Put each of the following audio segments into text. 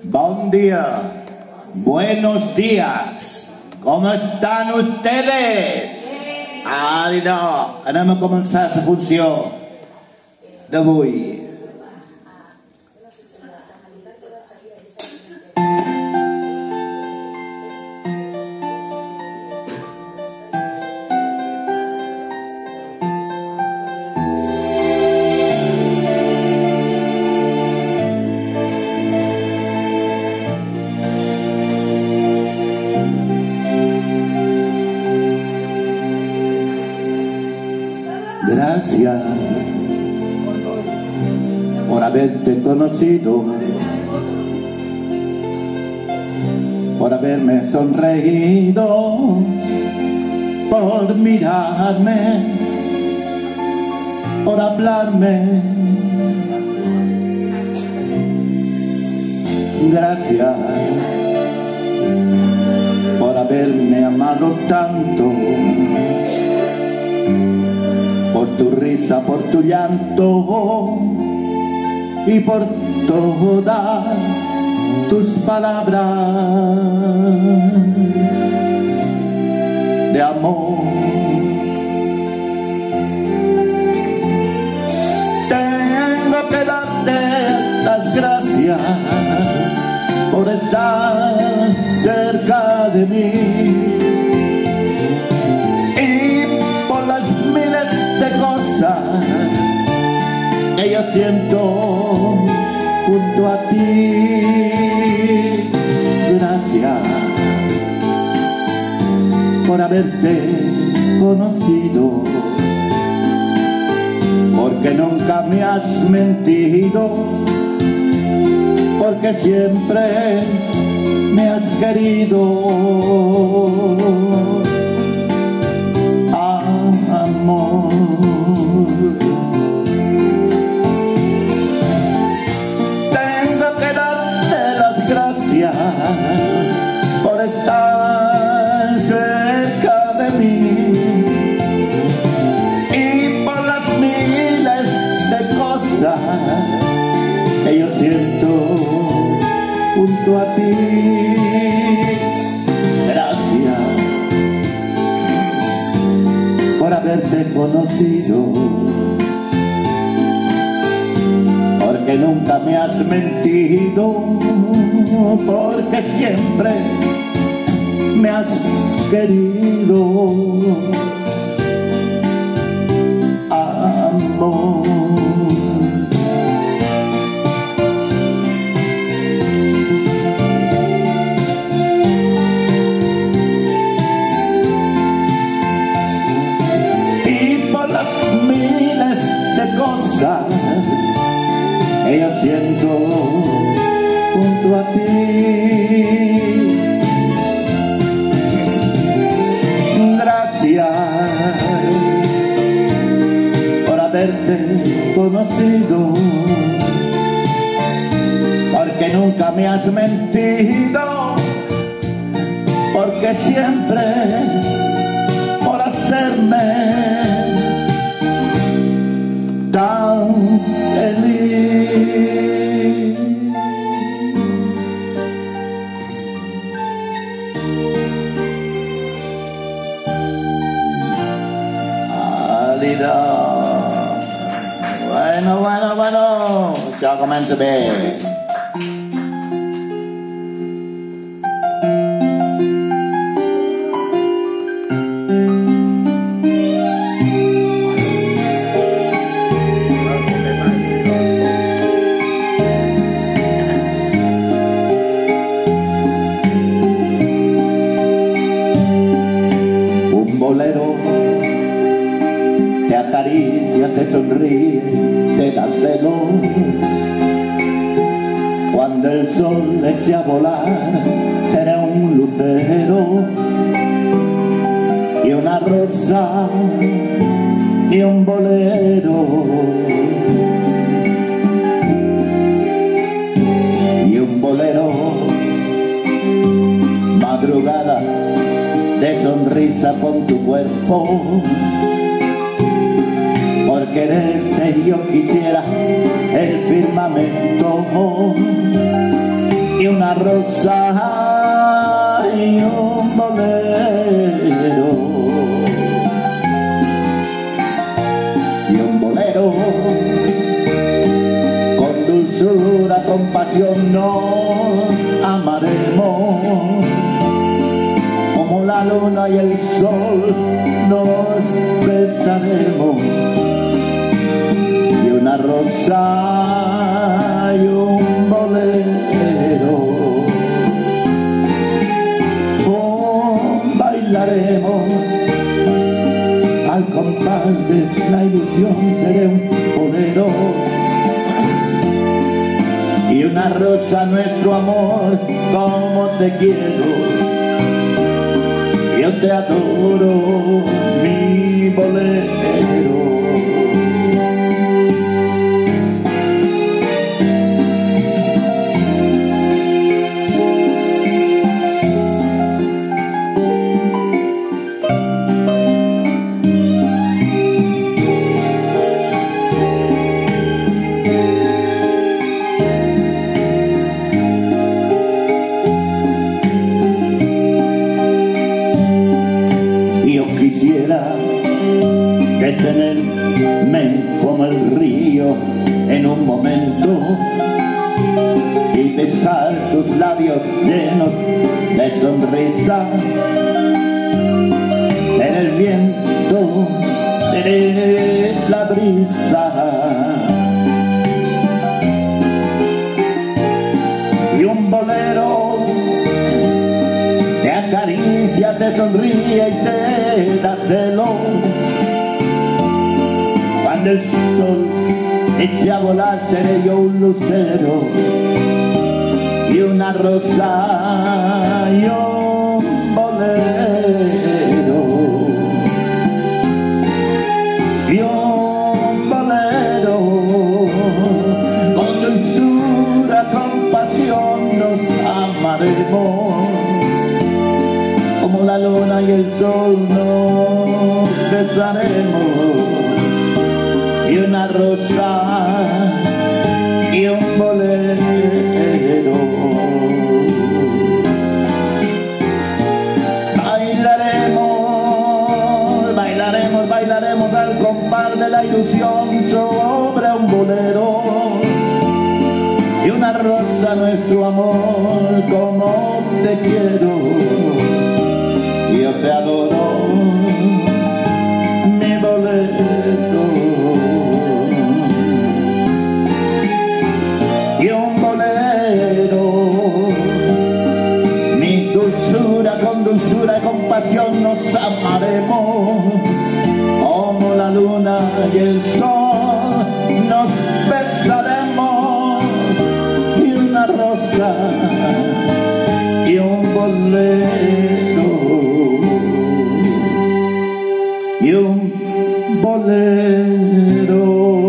Bon dia, buenos días, com estan ustedes? Idò, anem a començar la funció d'avui. Gracias por haberte conocido, por haberme sonreído, por mirarme, por hablarme. Gracias por haberme amado tanto, por tu risa, por tu llanto y por todas tus palabras de amor. Tengo que darte las gracias por estar cerca de mí de cosas que yo siento junto a ti. Gracias por haberte conocido, porque nunca me has mentido, porque siempre me has querido. Amor, tengo que darte las gracias por estar cerca de mí y por las miles de cosas que yo siento junto a ti. Gracias por haberte conocido, porque nunca me has mentido, porque siempre me has querido. Amor, cosas que yo siento junto a ti. Gracias por haberte conocido, porque nunca me has mentido, porque siempre por hacerme tan feliz. Alida. Bueno, això comença bé. Te acaricia, te sonríe, te da celos. Cuando el sol eche a volar, será un lucero y una rosa y un bolero y un bolero. Madrugada de sonrisa con tu cuerpo, por quererte yo quisiera el firmamento y una rosa y un bolero. Y un bolero con dulzura, con pasión nos amaremos. Como la luna y el sol nos besaremos. Y una rosa y un bolero. Bailaremos al compás de la ilusión, seré un bolero. Y una rosa nuestro amor, como te quiero. Yo te adoro, mi bolero. Quisiera detenerme como el río en un momento y besar tus labios llenos de sonrisas. Seré el viento, seré la brisa y un bolero te acaricia, te sonríe y te da celos. Cuando el sol eche a volar, seré yo un lucero y una rosa y un bolero. Y un bolero con dulzura, con pasión nos amaremos. Como la luna y el sol nos besaremos. Y una rosa y un bolero. Bailaremos, bailaremos, bailaremos al compás de la ilusión sobre un bolero. Y una rosa nuestro amor, como te quiero. Yo te adoro, mi bolero. Y un bolero, mi dulzura, con dulzura y compasión nos amaremos. Como la luna y el sol nos besaremos. Y una rosa y un bolero. Y un bolero.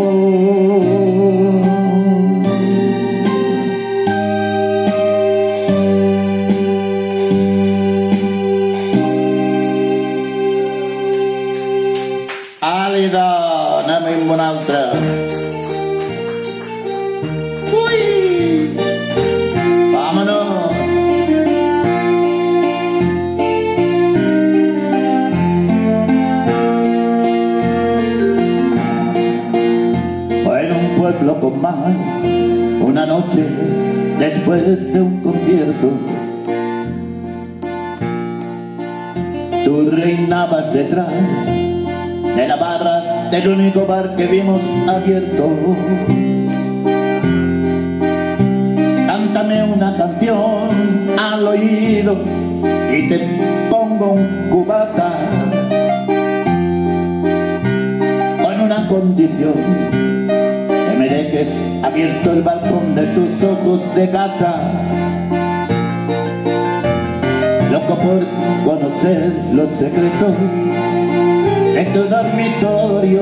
Àlida, anem amb una altra. Ui! Vámonos! Pueblo con mar, una noche después de un concierto, tú reinabas detrás de la barra del único bar que vimos abierto. Cántame una canción al oído y te pongo un cubata con una condición: me dejes abierto el balcón de tus ojos de gata, loco por conocer los secretos de tu dormitorio.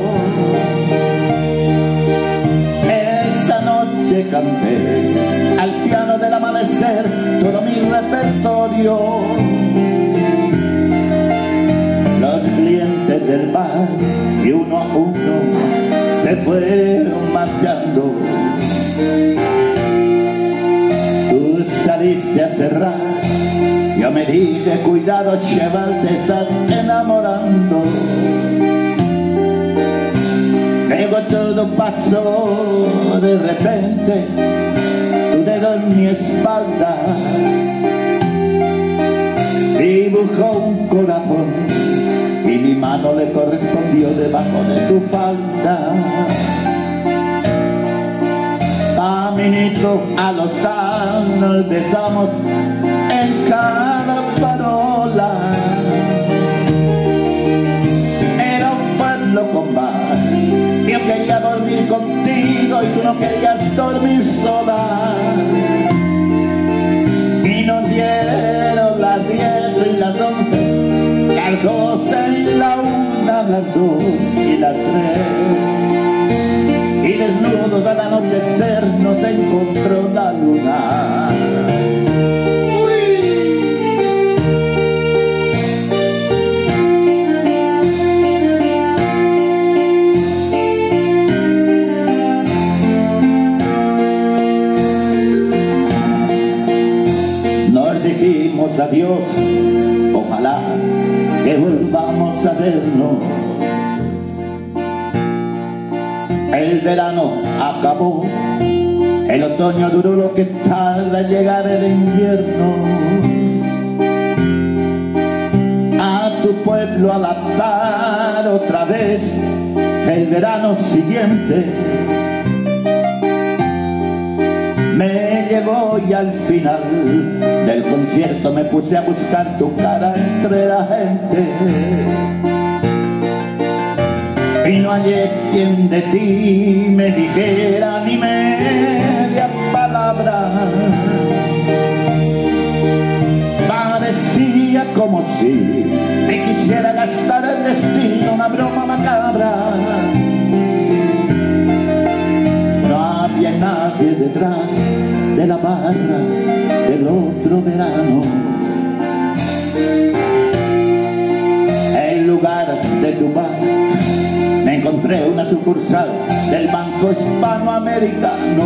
Esa noche canté al piano del amanecer todo mi repertorio. Los clientes del bar, y uno a uno se fueron marchando. Tú salías dije, cuidado, chaval, te estás enamorando. Luego todo pasó de repente, tu dedo en mi espalda dibujó un corazón y mi mano le correspondió debajo de tu falda. Caminito al hostal nos besamos en cada parola. Era un pueblo con bar. Yo quería dormir contigo y tú no querías dormir sola. Y nos dieron las 10 y las 11, las 12 y la 1, las 2 y las 3. Y desnudos al anochecer nos encontró la luna. Nos dijimos adiós, ojalá que volvamos a vernos. El verano acabó, el otoño duró lo que tarda en llegar el invierno. A tu pueblo al azar otra vez, el verano siguiente me llevó y al final del concierto me puse a buscar tu cara entre la gente. Y no hallé quien de ti me dijera ni media palabra. Parecía como si me quisiera gastar el destino, una broma macabra. No había nadie detrás de la barra del otro verano. El lugar de tu bar me encontré una sucursal del Banco Hispanoamericano.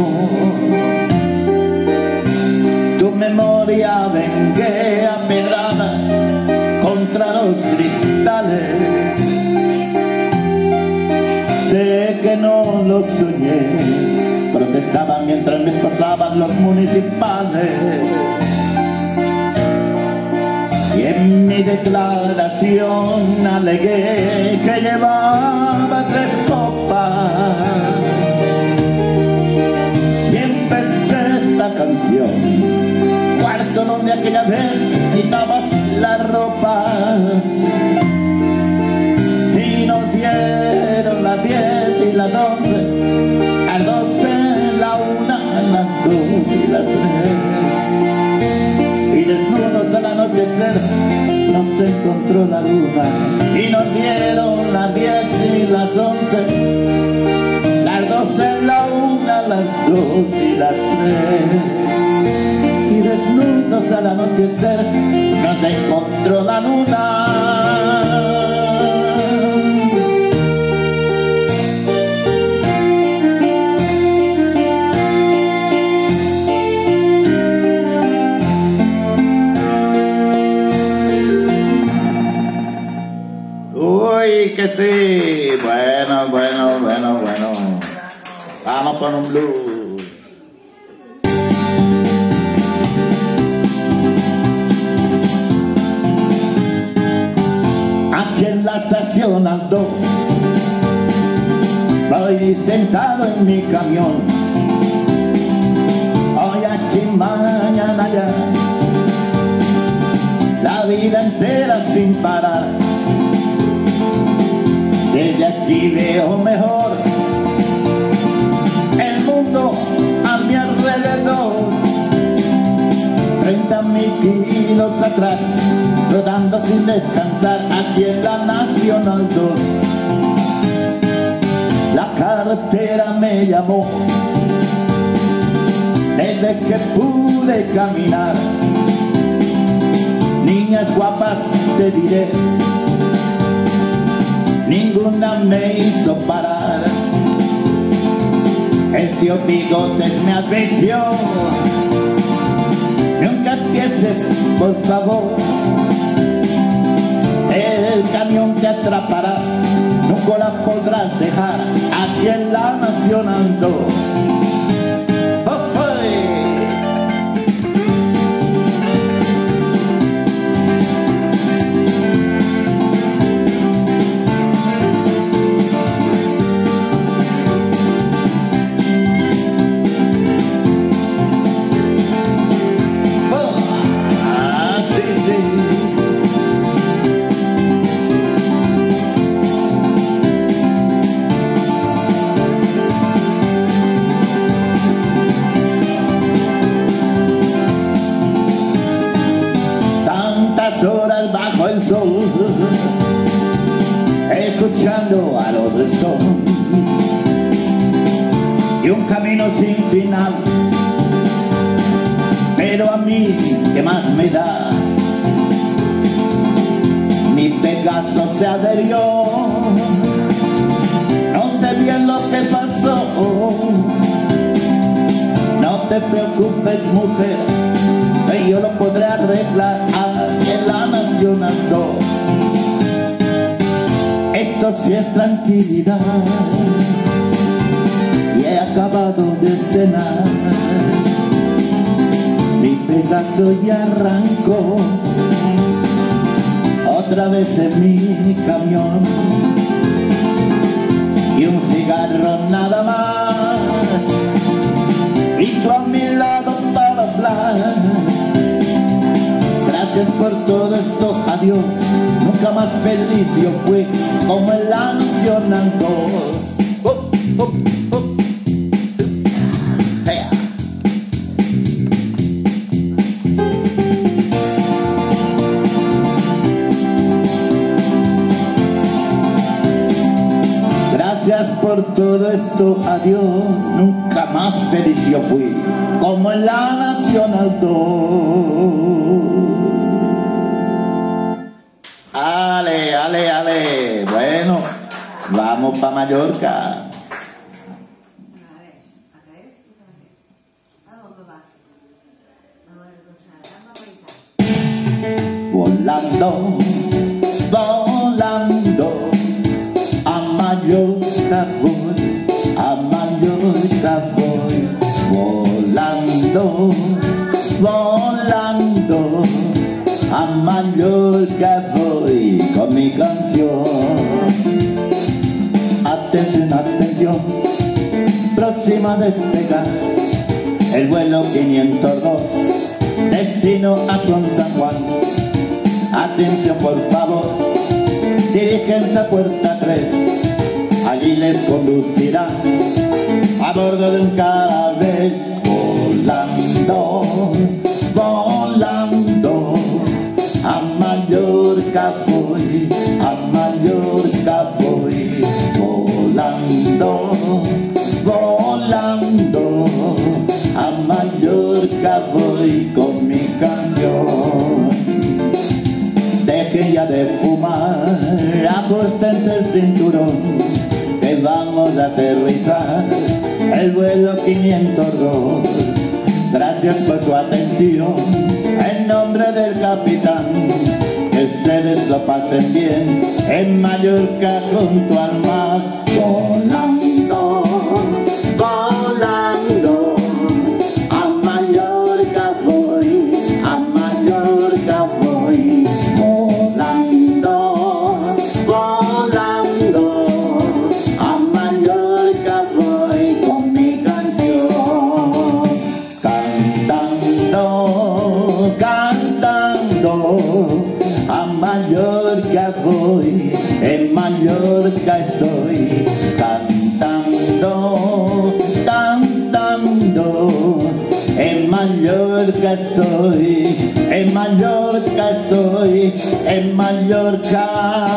Tu memoria vengué a pedradas contra los cristales. Sé que no lo soñé, protestaban mientras me pasaban los municipales. Y en mi declaración alegué que llevaba 3 copas. Y empecé esta canción, cuarto donde aquella vez quitabas las ropas. Y nos dieron las 10 y las 11, las 12, la 1, las 2 y las 3. Y desnudos al anochecer nos encontró la luna. Y nos dieron las 10 y las 11, las 12, la 1, las 2 y las 3. Y desnudos al anochecer nos encontró la luna. Uy, que sí. Bueno. Vamos con un blues. Aquí en la estación Alto voy sentado en mi camión. Hoy aquí, mañana allá, la vida entera sin parar. Desde aquí veo mejor el mundo a mi alrededor. 30.000 kilos atrás, rodando sin descansar aquí en la Nacional 2. La carretera me llamó desde que pude caminar. Niñas guapas te diré, ninguna me hizo parar. El tío Bigotes me advirtió nunca empieces, por favor. El camión te atrapará, nunca la podrás dejar aquí en la Nacional 2. Horas bajo el sol, escuchando a los Stones, y un camino sin final. Pero a mí, ¿qué más me da? Mi Pegaso se averió, no sé bien lo que pasó. No te preocupes, mujer, que yo lo podré arreglar aquí en la Nacional 2. Esto sí es tranquilidad, y he acabado de cenar. Mi Pegaso ya arrancó otra vez en mi camión, y un cigarro nada más, y tú a mi lado para hablar. Gracias por todo esto, adiós. Nunca más feliz yo fui como en la Nacional 2. Hey. Gracias por todo esto, adiós. Nunca más feliz yo fui como en la Nacional 2. Ale, ale, ale. Bueno, vamos para Mallorca. Volando, volando, a Mallorca voy, a Mallorca voy. Volando, volando, a Mallorca voy con mi canción. Atención, atención, próxima a despegar, el vuelo 502, destino a San Juan. Atención, por favor, diríjense a puerta 3, allí les conducirán a bordo de un carabel. Volando, volando, a Mallorca voy, a Mallorca voy. Volando, volando, a Mallorca voy con mi canción. Dejen ya de fumar, ajustense el cinturón, que vamos a aterrizar el vuelo 502. Gracias por su atención, en nombre del capitán, que ustedes lo pasen bien en Mallorca junto al mar. Volando, volando, a Mallorca voy, a Mallorca voy. Volando, volando, a Mallorca voy con mi canción. Cantando, cantando, a Mallorca voy, en Mallorca estoy. Cantando, cantando, en Mallorca estoy, en Mallorca estoy, en Mallorca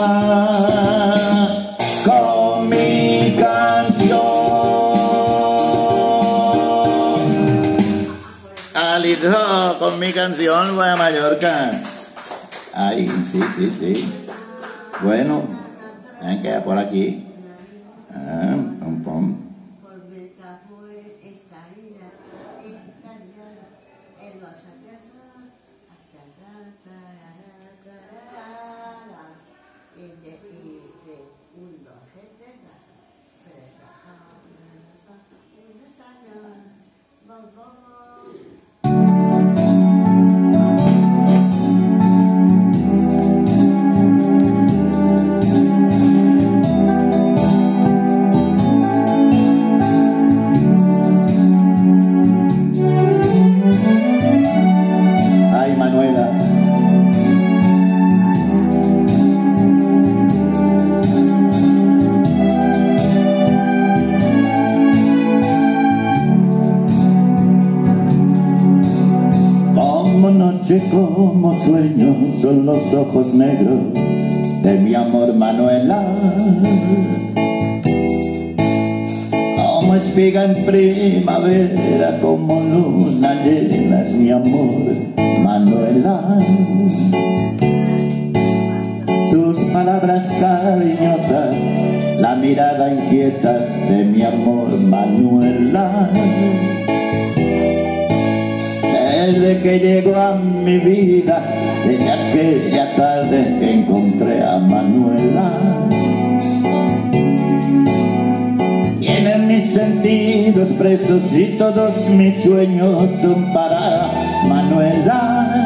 con mi canción. Alito, con mi canción voy a Mallorca. Ay, sí, sí, sí. Bueno, ven que por aquí. Pom, pom. Por Como sueño son los ojos negros de mi amor, Manuela. Como espiga en primavera, como luna llena es mi amor, Manuela. Sus palabras cariñosas, la mirada inquieta de mi amor, Manuela. Desde que llegó a mi vida, desde aquella tarde que encontré a Manuela. Tienen mis sentidos presos y todos mis sueños son para Manuela.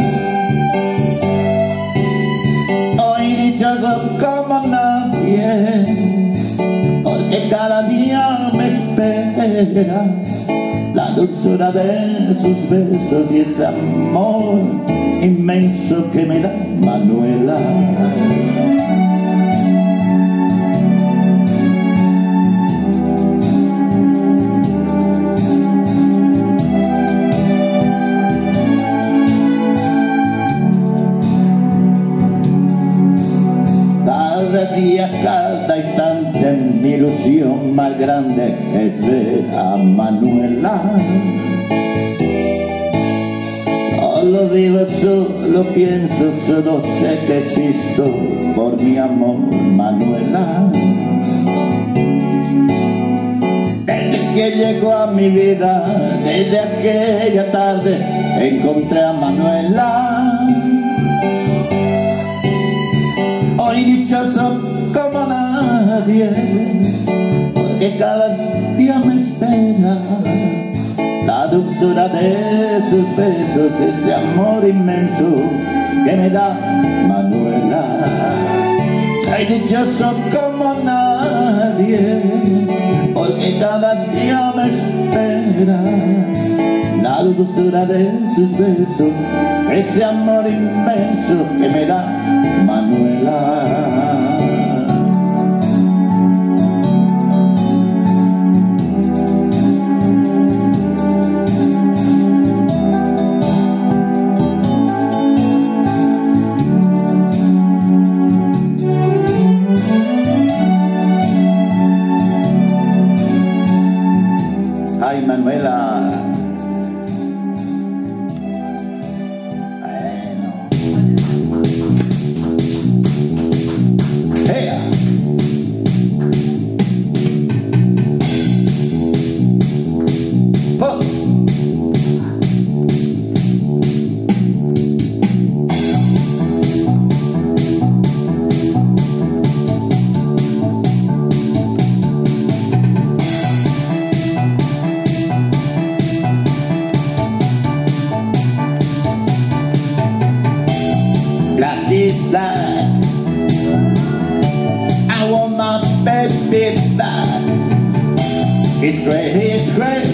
Hoy dichoso como nadie, porque cada día me espera la dulzura de sus besos y ese amor inmenso que me da Manuela. Cada día, cada instante, mi ilusión más grande es ver a Manuela. Solo digo, solo pienso, solo sé que existo por mi amor, Manuela. Desde que llegó a mi vida, desde aquella tarde, encontré a Manuela. Hoy dichoso como nadie, porque cada día me espera la dulzura de sus besos, ese amor inmenso que me da Manuela. Soy dichoso como nadie, porque cada día me espera la dulzura de sus besos, ese amor inmenso que me da Manuela. Ay, Manuela. Black is black, I want my baby back. It's gray,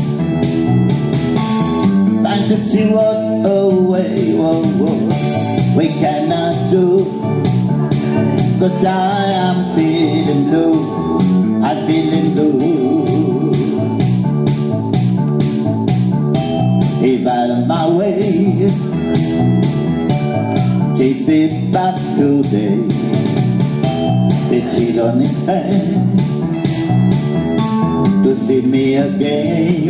time to see what away, we cannot do. Cause I am feeling blue, I'm feeling blue. If out of my way, keep it back today. It's only fair to see me again.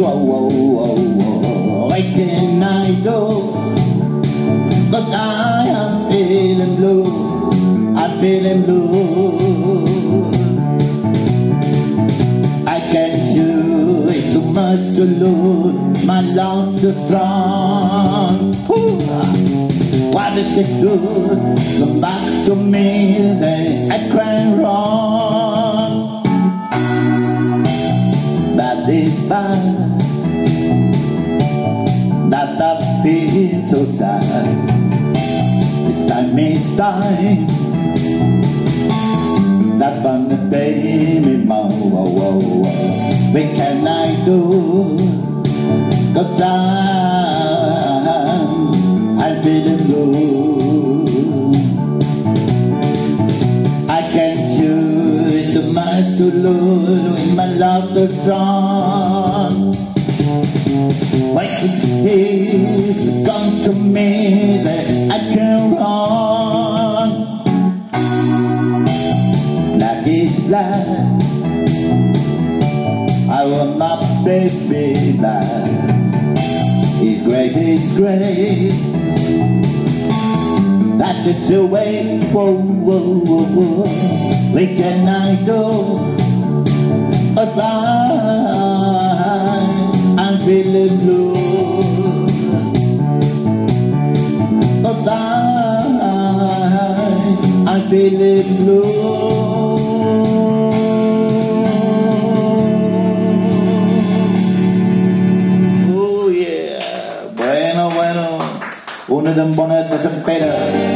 Why can I go? Cause I am feeling blue, I'm feeling blue. I can't do it, too much to lose, my love too strong. What is it do? Come back to me, then I can't wrong. That is bad, that I feel so sad. This time is time that from the baby mouth. What can I do? 'Cause I'm feeling blue. I can't choose too much to lose when my love too strong. Why could he come to me that I can run? Black is black, I want my baby back. It's great, that it's the way. Whoa, whoa, whoa, whoa. What can I do? 'Cause I'm feeling blue. 'Cause I'm feeling blue. Una d'en bonet de Sant Pere.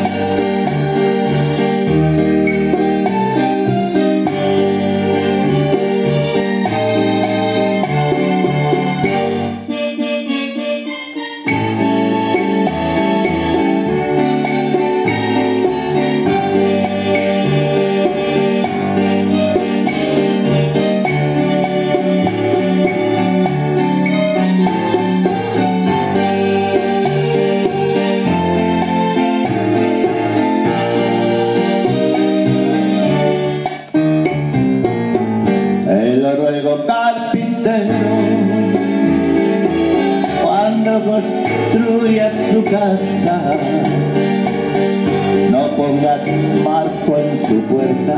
Carpintero, cuando construyas su casa, no pongas marco en su puerta,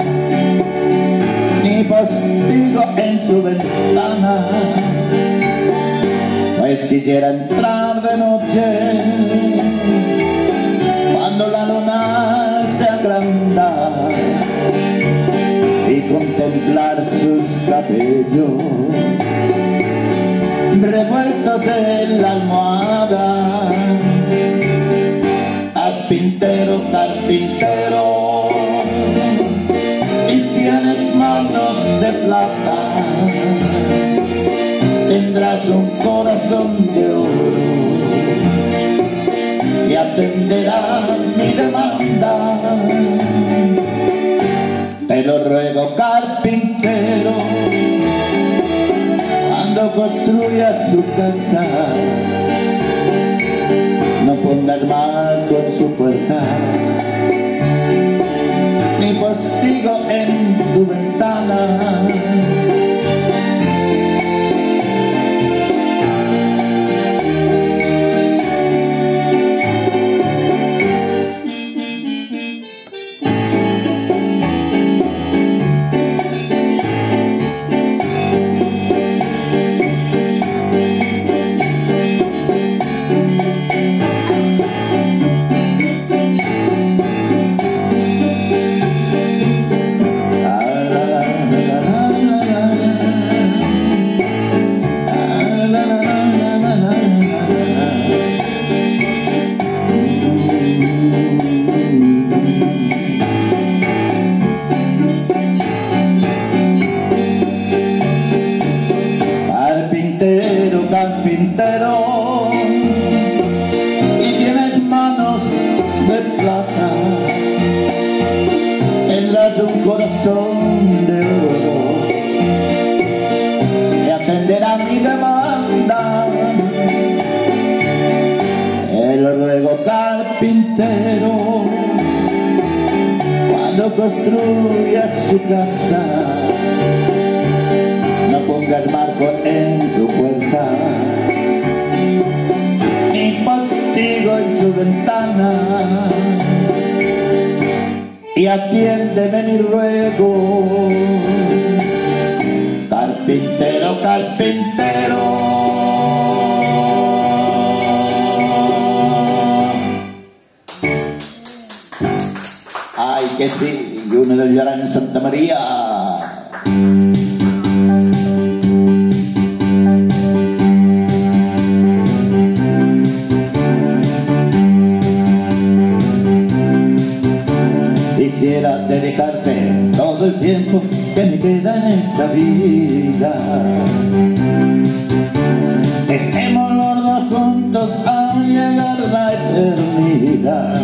ni postigo en su ventana, pues quisiera entrar de noche, cuando la luna se agranda, y contemplar sus cabellos revueltos en la almohada. Carpintero, carpintero, y tienes manos de plata, tendrás un corazón de oro y atenderá mi demanda. Te lo ruego, carpintero, cuando construyas su casa, no pongas marco en su puerta, ni postigo en su ventana. Carpintero, y tienes manos de plata, tendrás un corazón de oro y atenderá mi demanda. El ruego, carpintero, cuando construyas su casa, no pongas marco en su puerta, ni postigo en su ventana, y atiéndeme mi ruego, carpintero, carpintero. Ay, que sí, y uno del llorar en Santa María. tiempo que me queda en esta vida. Estemos los dos juntos a llegar la eternidad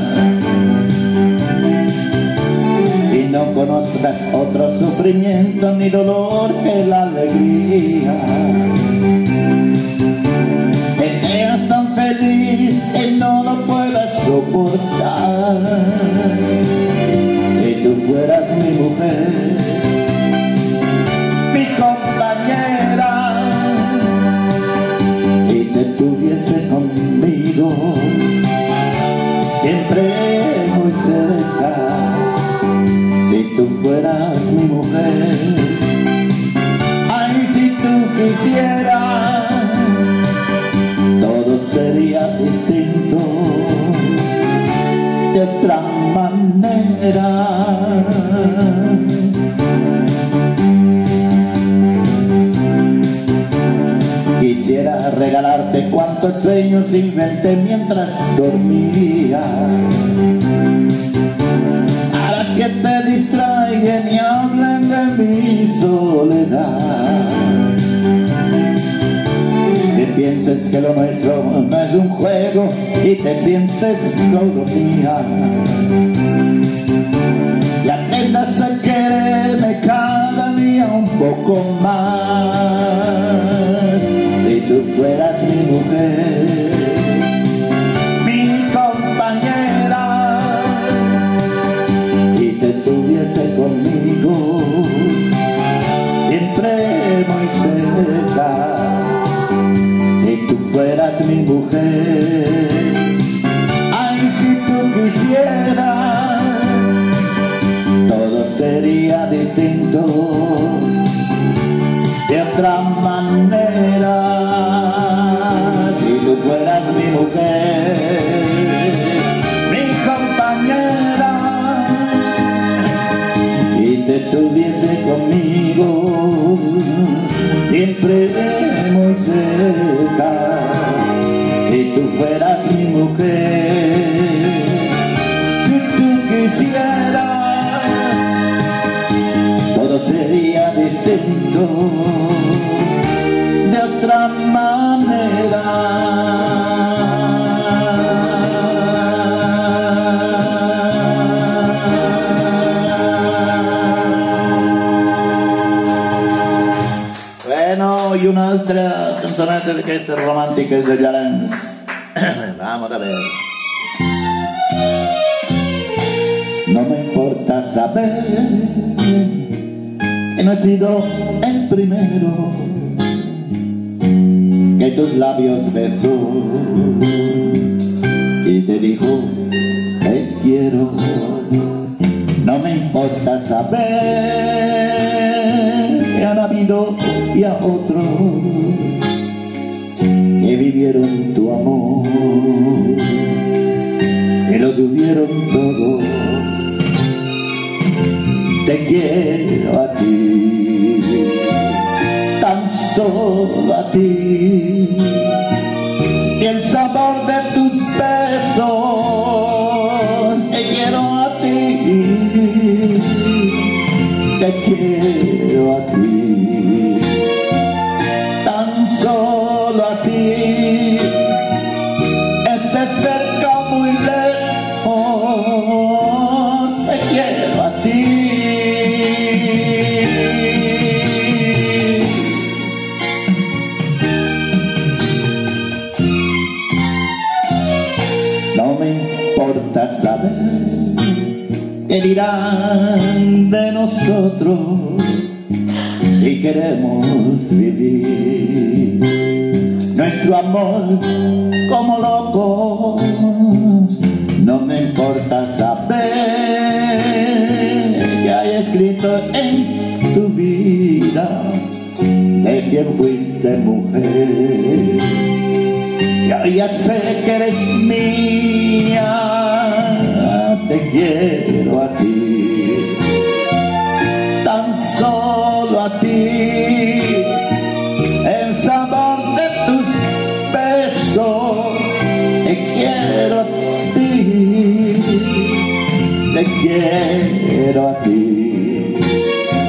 y no conozcas otro sufrimiento ni dolor que la alegría. Que seas tan feliz que no lo puedas soportar. Si tú fueras mi mujer, mi compañera, y te tuviese conmigo siempre muy cerca. Si tú fueras mi mujer, ay, si tú quisieras, todo sería distinto de otra manera. Quisiera regalarte cuantos sueños inventé mientras dormía, para que te distraigan y hablen de mi soledad. Que pienses que lo nuestro no es un juego y te sientes todo mía, y aprendas a quererme cada día un poco más. Si tú fueras mi mujer, mi compañera, y te tuviese conmigo siempre muy cerca. Si tú fueras mi mujer, ay, si tú quisieras, todo sería distinto de otra manera. Si tú fueras mi mujer, mi compañera, y te tuviese conmigo siempre muy cerca. Si tú fueras mi mujer, si tú quisieras, todo sería distinto de otra manera. Bueno, y un'altra canzonetta di queste romantiche degli Arenys. Vamos a ver. No me importa saber que no he sido el primero que tus labios besó y te dijo te quiero. No me importa saber que han habido ya otros que vivieron tu amor, que lo tuvieron todo. Te quiero a ti, tan solo a ti, y el sabor de tus besos. Te quiero a ti, te quiero a ti, tan solo a ti. Estés cerca o muy lejos, te quiero a ti. No me importa saber qué dirán de nosotros si queremos vivir nuestro amor como locos. No me importa saber que hay escrito en tu vida de quién fuiste mujer. Yo ya sé que eres mía, te quiero a ti, tan solo a ti. El sabor de tus besos, te quiero a ti, te quiero a ti.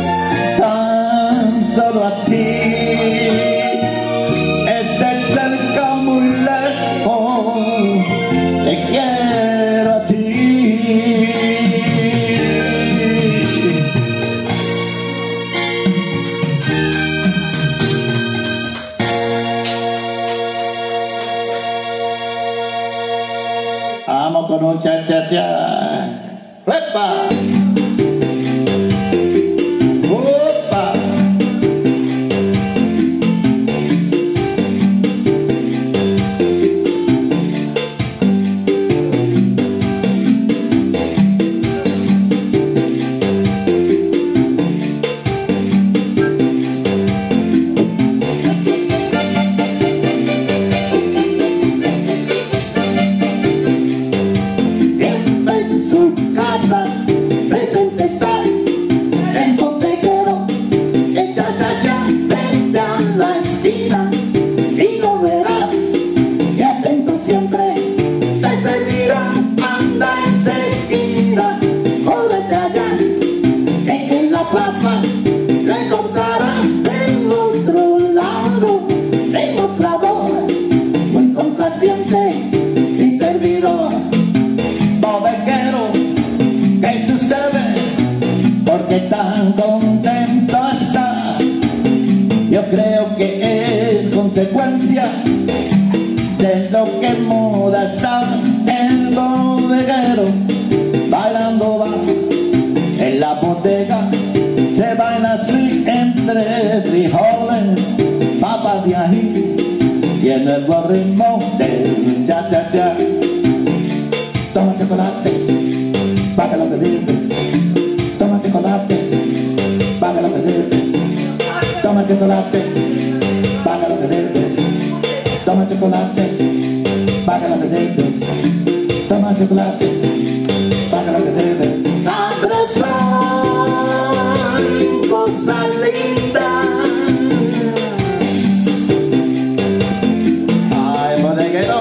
Vamos con un cha-cha-cha. ¡Epa! ¡Opa! Tan contento estás, yo creo que es consecuencia de lo que moda está el bodeguero. Bailando va en la bodega, se baila así entre frijoles, papas de ají y en el ritmo del cha-cha-cha. Toma chocolate, paga lo que debes. Toma chocolate, paga lo que debes. Toma chocolate, paga lo que debes. Toma chocolate, paga lo que debes. Toma chocolate, paga lo que debes. ¡Abrazar, cosa linda! ¡Ay, bodeguero!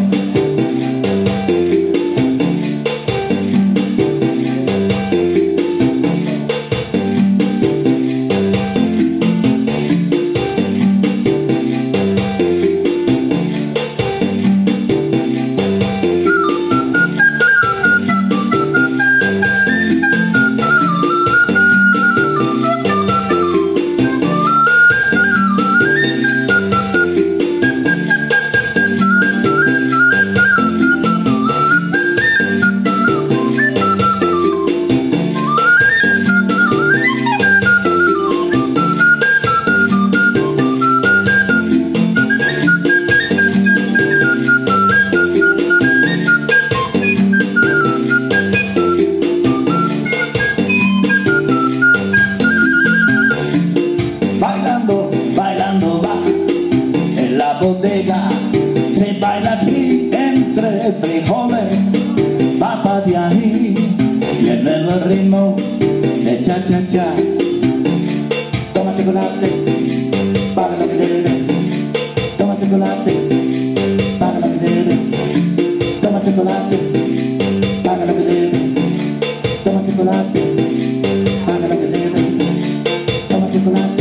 Bailando va en la bodega, se baila así entre frijoles, papas de ají y en el ritmo de cha-cha-cha. Toma chocolate, paga lo que debes. Toma chocolate, paga lo que debes. Toma chocolate, paga lo que debes. Toma chocolate, paga lo que debes. Toma chocolate.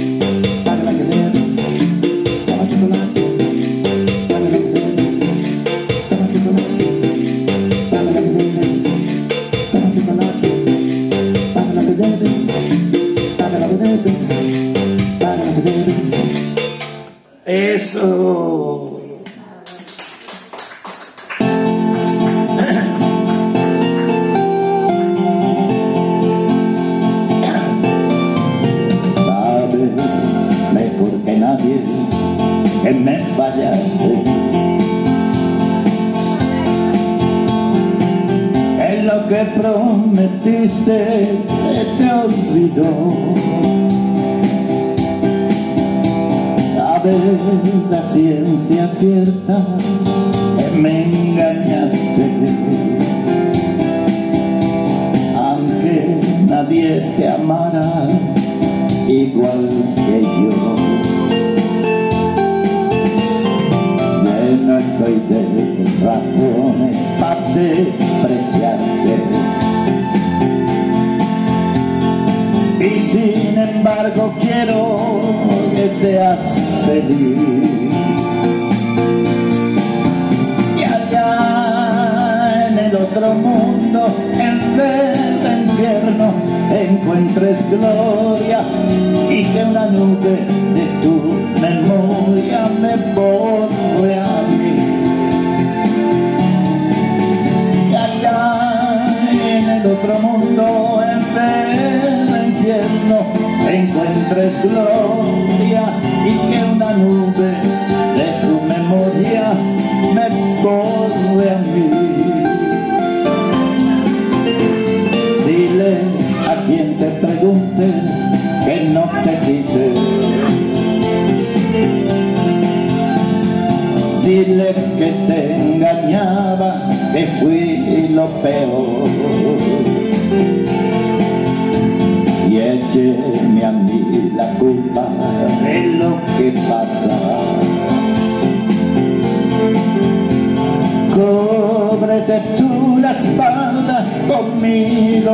Eso. Sabes mejor que nadie que me fallaste. En lo que prometiste te olvidó. La ciencia cierta que me engañaste, aunque nadie te amara igual que yo. Lleno estoy de razones para despreciarte, y sin embargo quiero que seas feliz. Y allá en el otro mundo, en el infierno, encuentres gloria y que una nube de tu memoria me borre a mí. Dile que te engañaba, que fui lo peor. Y écheme a mí la culpa de lo que pasa. Cóbrete tú la espalda con mi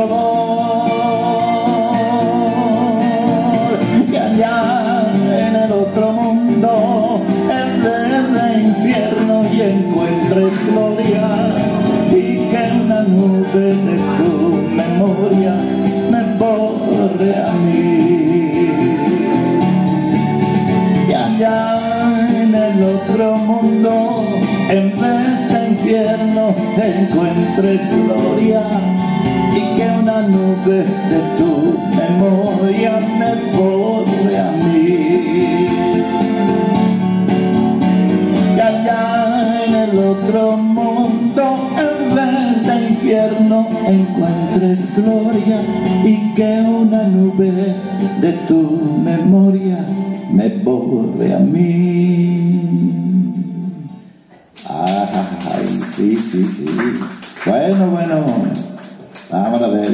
dolor. Y allá en el otro mundo, en vez de infierno, y encuentres gloria, y que una nube de tu memoria me borre a mí. Y allá en el otro mundo, en vez de infierno, te encuentres gloria, y que una nube de tu memoria me borre a mí. Y allá en el otro mundo, en vez de infierno, encuentres gloria, y que una nube de tu memoria me borre a mí. Ay, sí. Bueno, vamos a ver.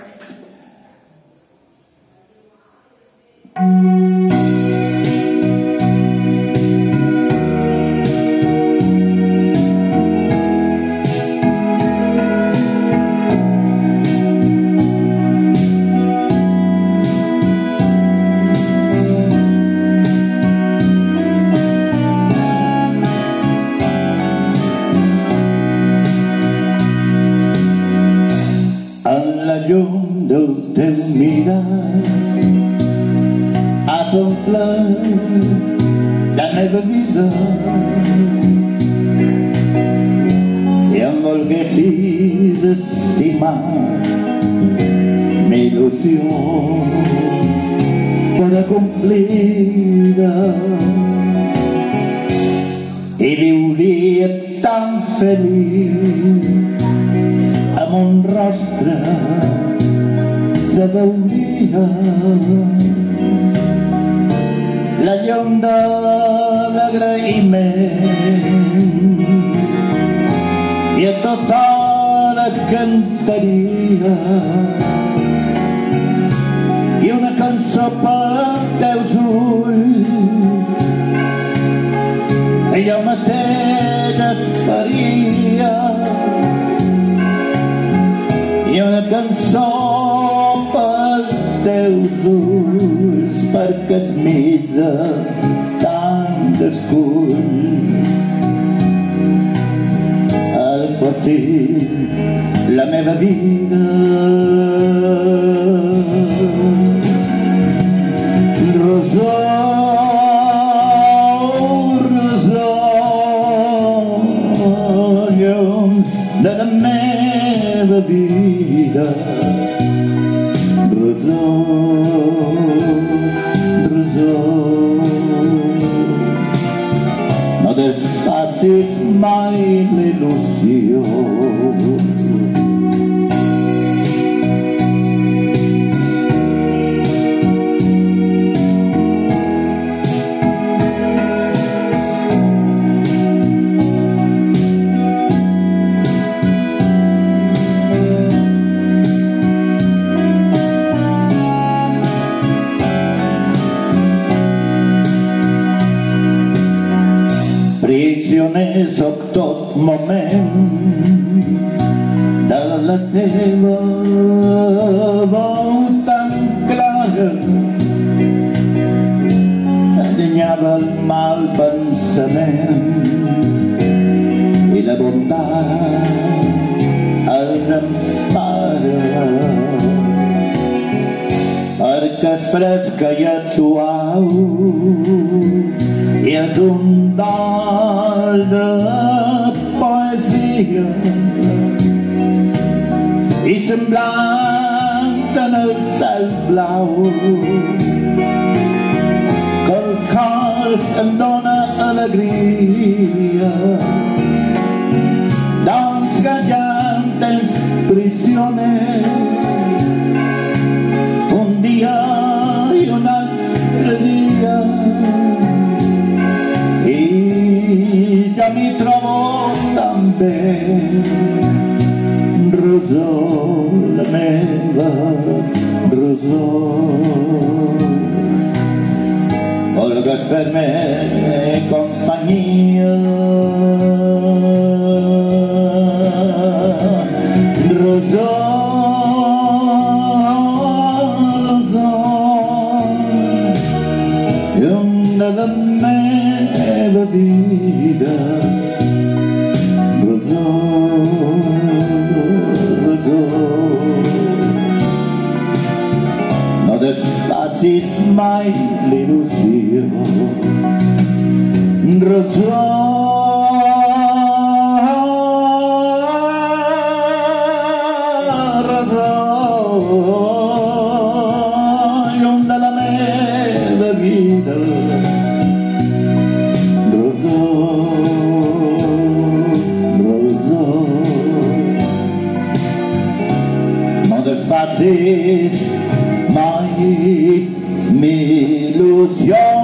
La llum del teu mirar has omplert la meva vida i em volguessis estimar ma il·lusió fora complida i viuria tan feliç amb un rostre se veuria la llum de l'agraïment i a tota hora cantaria i una cançó per teus ulls i jo mateix et faria i una cançó per teus ulls perquè es mida tant d'esculls el fossin la meva vida rosó, rosó llum de la meva vida rosó, rosó no desfacis mai l'il·lusió prisioner soc tot moment de la teva veu tan clara allunyava el mal pensaments i la bondat els empara perquè és fresca i és suau i és un dol de poesia i semblant en el cel blau que el cor se'n dona alegria doncs que ja en tens prisioner un dia i un altre dia i ja rosó la meva, rosó volgo a farme compagnia, rosó, rosó nella meva vita, rosó, rosó no desfacis mai l'illusión, rosó, rosó nella meva vita, rosó, rosó no desfacis mai mi ilusión.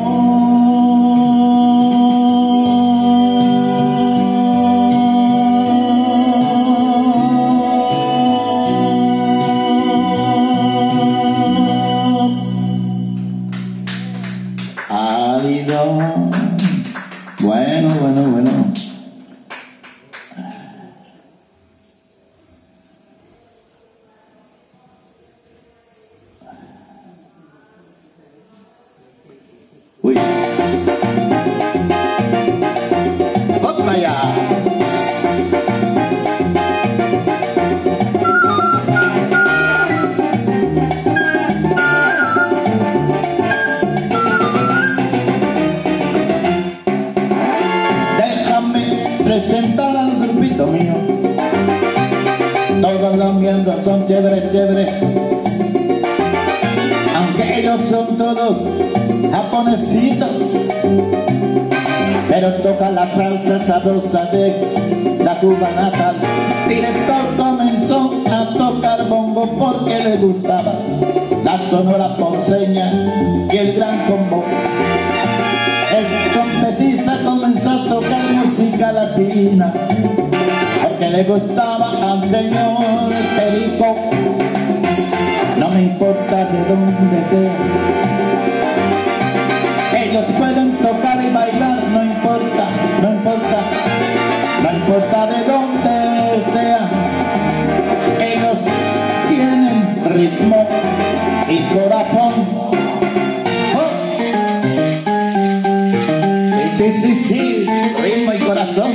Álido, bueno, bueno, bueno. Uy. ¡Opa ya! Déjame presentar al grupito mío. Todos los miembros son chéveres, chéveres. Aunque ellos son todos japonesitos, pero toca la salsa sabrosa de la Cuba natal. Director comenzó a tocar bongo porque le gustaba la sonora ponceña y el gran combo. El trompetista comenzó a tocar música latina porque le gustaba al señor Perico. No me importa de dónde sea, ellos pueden tocar y bailar, no importa, no importa, no importa de dónde sea. Ellos tienen ritmo y corazón. Oh. Sí, sí, sí, sí, ritmo y corazón.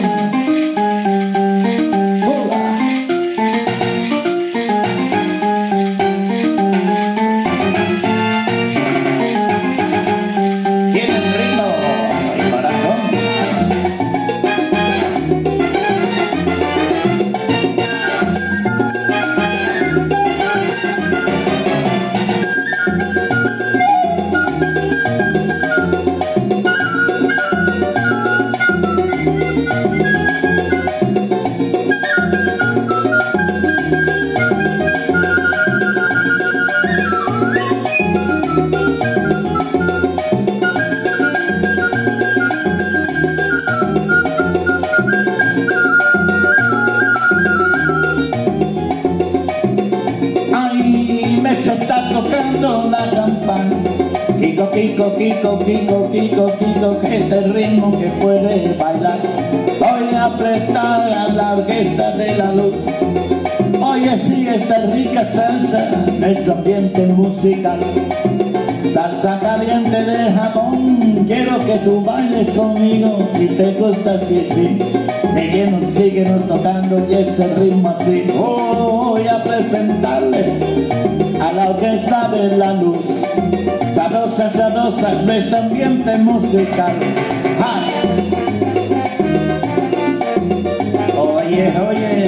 Se está tocando la campana, Kiko, Kiko, Kiko, Kiko, Kiko, Kiko, este ritmo que puede bailar. Voy a apretar a la orquesta de la luz. Oye, sigue esta rica salsa, nuestro ambiente musical. Salsa caliente de jamón, quiero que tú bailes conmigo. Si te gusta, sí, sí. Síguenos tocando y este ritmo así. Voy a presentarles a la orquesta de la luz. Sabrosa, sabrosa, nuestro ambiente musical. ¡Ah! Oye, oye.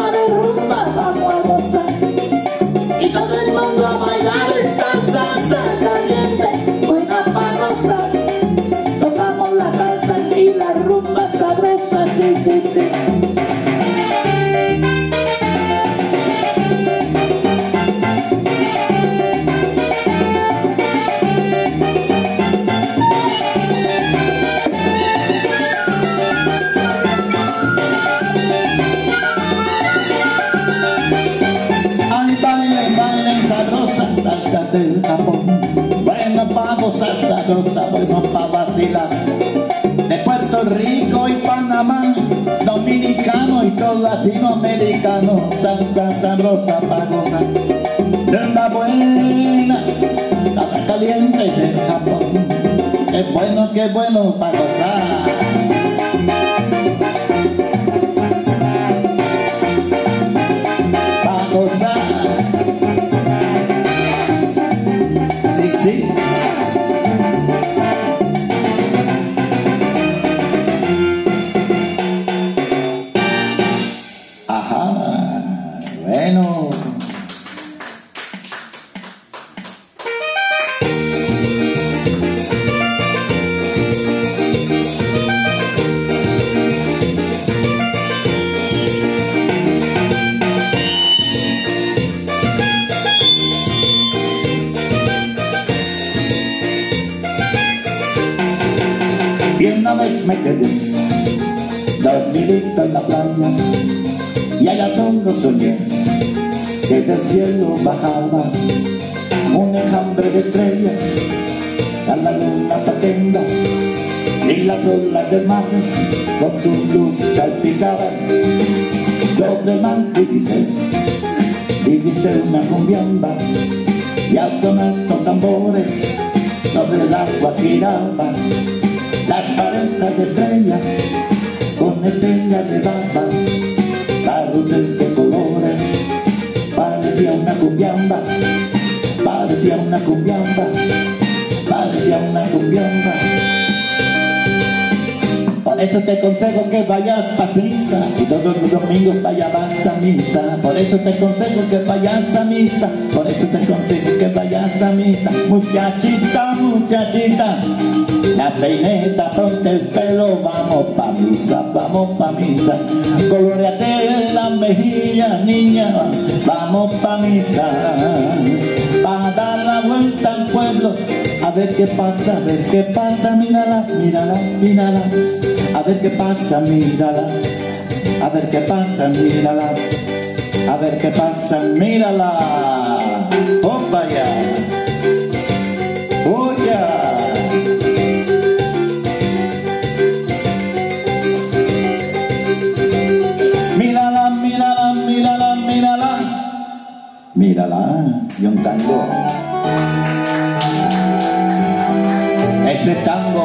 rumba de rumba, vamos a gozar. Y todo el mundo a bailar esta salsa caliente, buena para gozar. Tocamos la salsa y la rumba sabrosa, sí, sí, sí. Salsa del Japón, bueno pa' gozar sabrosa, bueno pa' vacilar. De Puerto Rico y Panamá, dominicano y todo latinoamericano, salsa sabrosa pa' gozar. Rumba buena, salsa caliente del Japón, qué bueno pa' gozar. Pa' gozar. Sí. Ajá, bueno. Y una vez me quedé dormidito en la playa y allá solo soñé que del cielo bajaba un enjambre de estrellas, a la luna patenda y las olas del mar con su luz salpicaban sobre el mar. Divisé una cumbiamba y al sonar con tambores sobre el agua giraban las parejas de estrellas, con estrellas de bamba, carrusel de colores, parecía una cumbiamba, parecía una cumbiamba, parecía una cumbiamba. Por eso te aconsejo que vayas a misa y todos los domingos vas a misa. Por eso te aconsejo que vayas a misa. Por eso te aconsejo que vayas a misa. Muchachita, muchachita, la peineta, ponte el pelo, vamos pa' misa, vamos pa' misa. Coloreate la mejilla, niña, vamos pa' misa. Pa' dar la vuelta al pueblo, a ver qué pasa, mírala, mírala, mírala. A ver qué pasa, mírala. A ver qué pasa, mírala. A ver qué pasa, mírala. ¡Opa ya! ¡Oh ya! Mírala, mírala, mírala, mírala. Mírala, y un tango. Ese tango.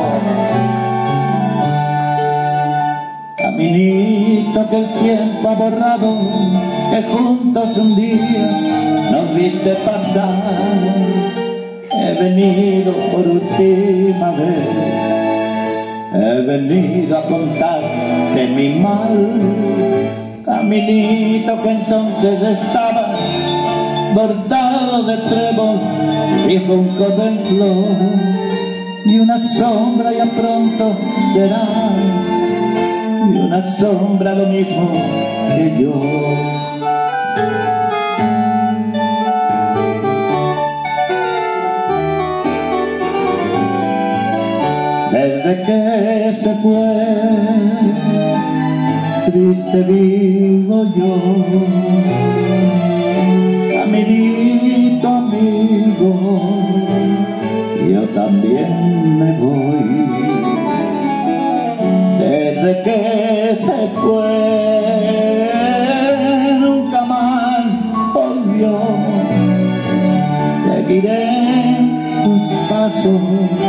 Caminito que el tiempo ha borrado, que juntos un día nos viste pasar. He venido por última vez, he venido a contarte mi mal. Caminito que entonces estaba bordado de trébol y junco de flor, y una sombra ya pronto será, y una sombra lo mismo que yo. Desde que se fue, triste vivo yo. Caminito amigo, yo también me voy. Desde que se fue, nunca más volvió. Seguiré sus pasos,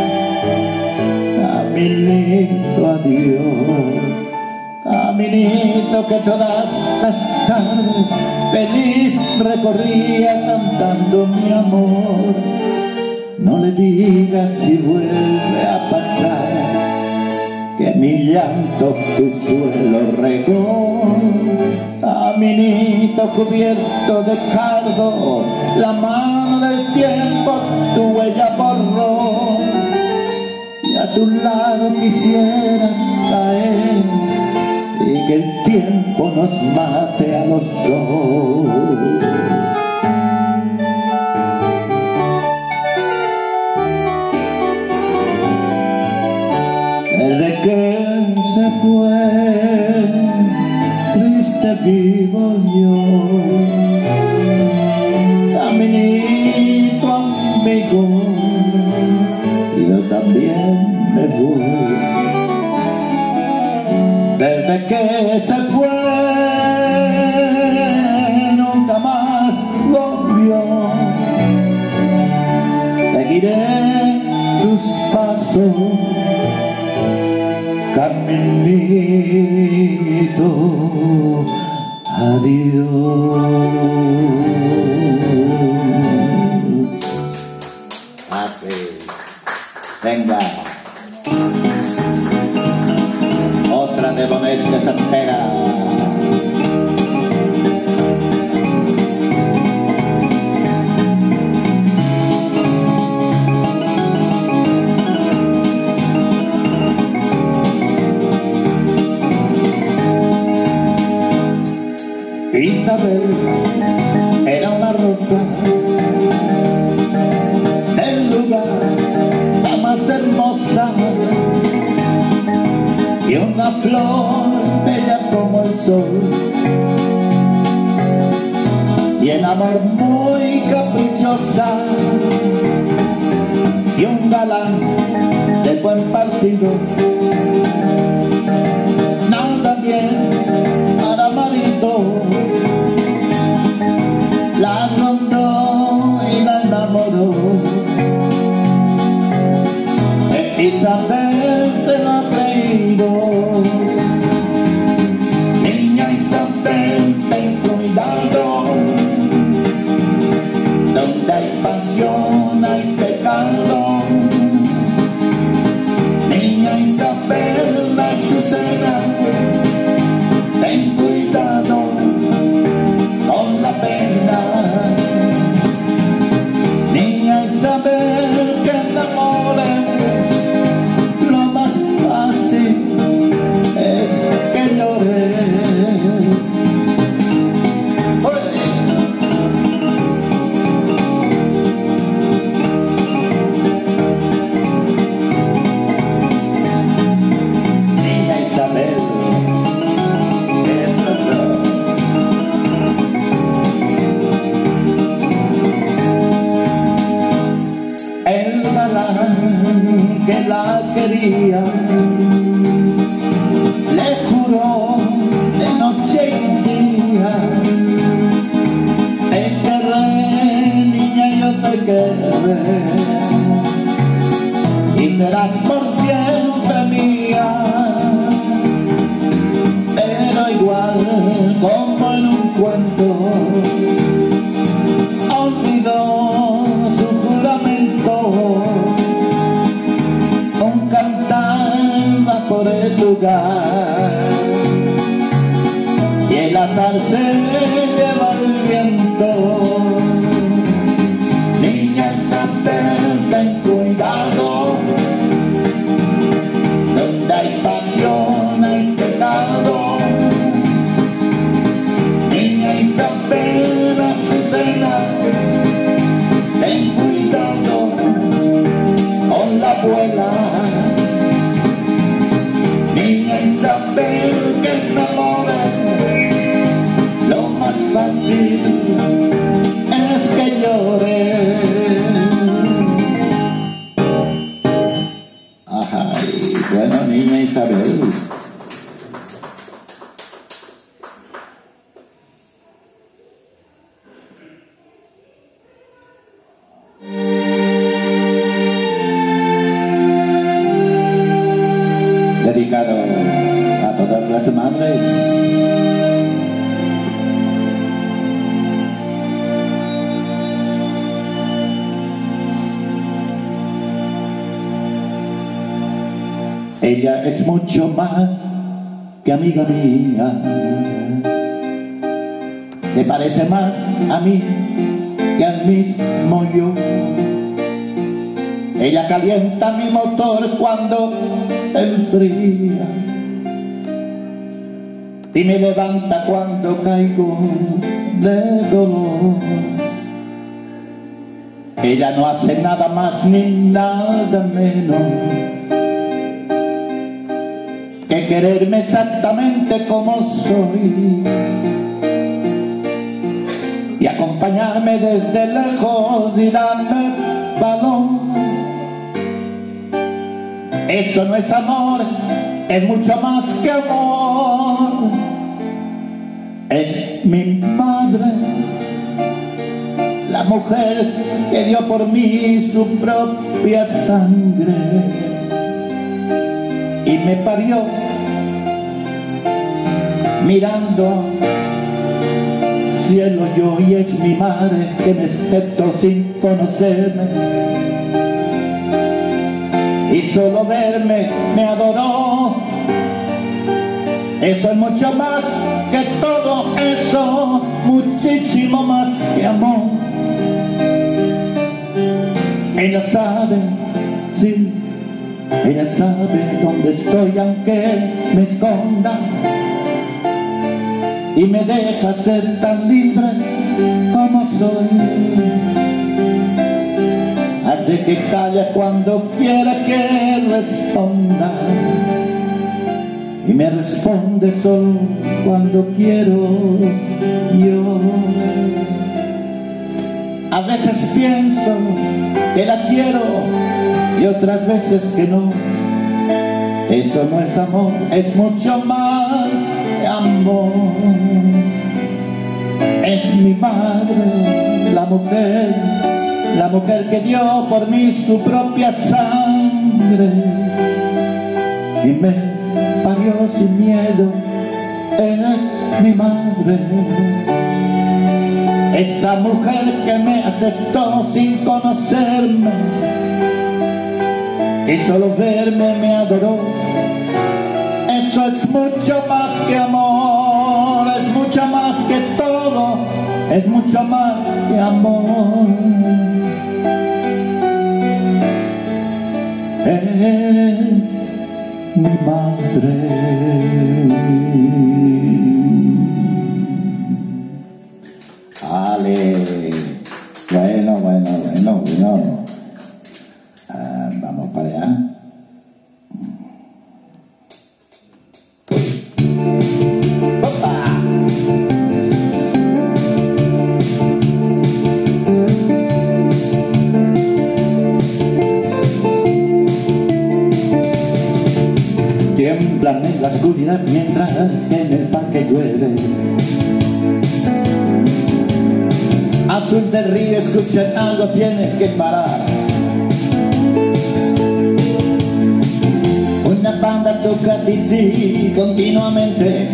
caminito adiós. Caminito que todas las tardes feliz recorría cantando mi amor. No le digas si vuelve a pasar que mi llanto tu suelo regó. caminito cubierto de cardo, la mano del tiempo tu huella borró, y a tu lado quisiera caer y que el tiempo nos mate a los dos. Desde que se fue, triste vivo yo, caminito amigo, yo también me voy. Desde que se fue, nunca más volvió. Seguiré sus pasos, caminito, adiós. Así, venga. Otra de Bonet de Santera. Isabel era una rosa del lugar la más hermosa y una flor bella como el sol, y el amor muy caprichosa y un galán de buen partido. Nada bien para marido, la rondó y la enamoró. Isabel se lo ha creído. Niña Isabel, ten cuidado, donde hay pasión hay pecado. Niña Isabel, la Azucena, ten cuidado con la pena. Niña Isabel, que enamores, lo más fácil es que llores. Niña Isabel, que la quería, le juró de noche y día: te querré, niña, yo te querré, y serás por siempre mía. Pero igual como en un cuento, olvidó su juramento. Por el lugar y el azar se lleva el viento. Niña Isabel, ten cuidado, donde hay pasión hay pecado. Niña Isabel, Azucena, ten cuidado con la abuela. Niña Isabel, que enamores, lo más fácil es que llores. Ay, bueno, niña Isabel. Dedicado a todas las madres. Ella es mucho más que amiga mía. se parece más a mí que al mismo yo. Ella calienta mi motor cuando se enfría y me levanta cuando caigo de dolor. Ella no hace nada más ni nada menos que quererme exactamente como soy y acompañarme desde lejos y darme valor. Eso no es amor, es mucho más que amor. Es mi madre, la mujer que dio por mí su propia sangre y me parió mirando cielo yo, y es mi madre que me aceptó sin conocerme y solo verme me adoró. Eso es mucho más que todo eso, muchísimo más que amor. Ella sabe, sí, ella sabe dónde estoy aunque me esconda y me deja ser tan libre como soy. Hace que calla cuando quiera que responda y me responde solo cuando quiero yo. A veces pienso que la quiero y otras veces que no. Eso no es amor, es mucho más que amor. Es mi madre, la mujer que dio por mí su propia sangre y me parió sin miedo. Es mi madre, esa mujer que me aceptó sin conocerme y solo verme me adoró. Eso es mucho más que amor, es mucho más que todo, es mucho más que amor. Es mi madre. Ale, bueno. Vamos para allá. ¡Opa! Tiemblan en la oscuridad mientras que en el parque llueve. Azul del río, escuchan algo, tienes que parar. Una banda toca DC continuamente.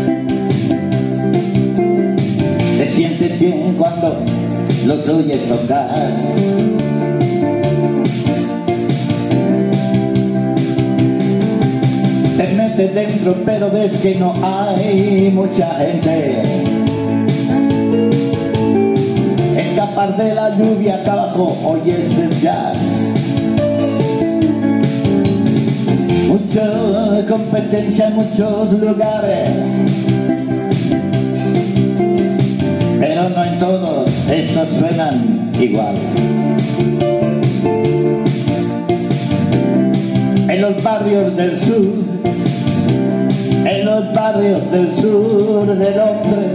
Te sientes bien cuando los oyes tocar. Te metes dentro pero ves que no hay mucha gente. Escapar de la lluvia acá abajo, oyes el jazz. Mucha competencia en muchos lugares, pero no en todos estos suenan igual. En los barrios del sur, en los barrios del sur de Londres,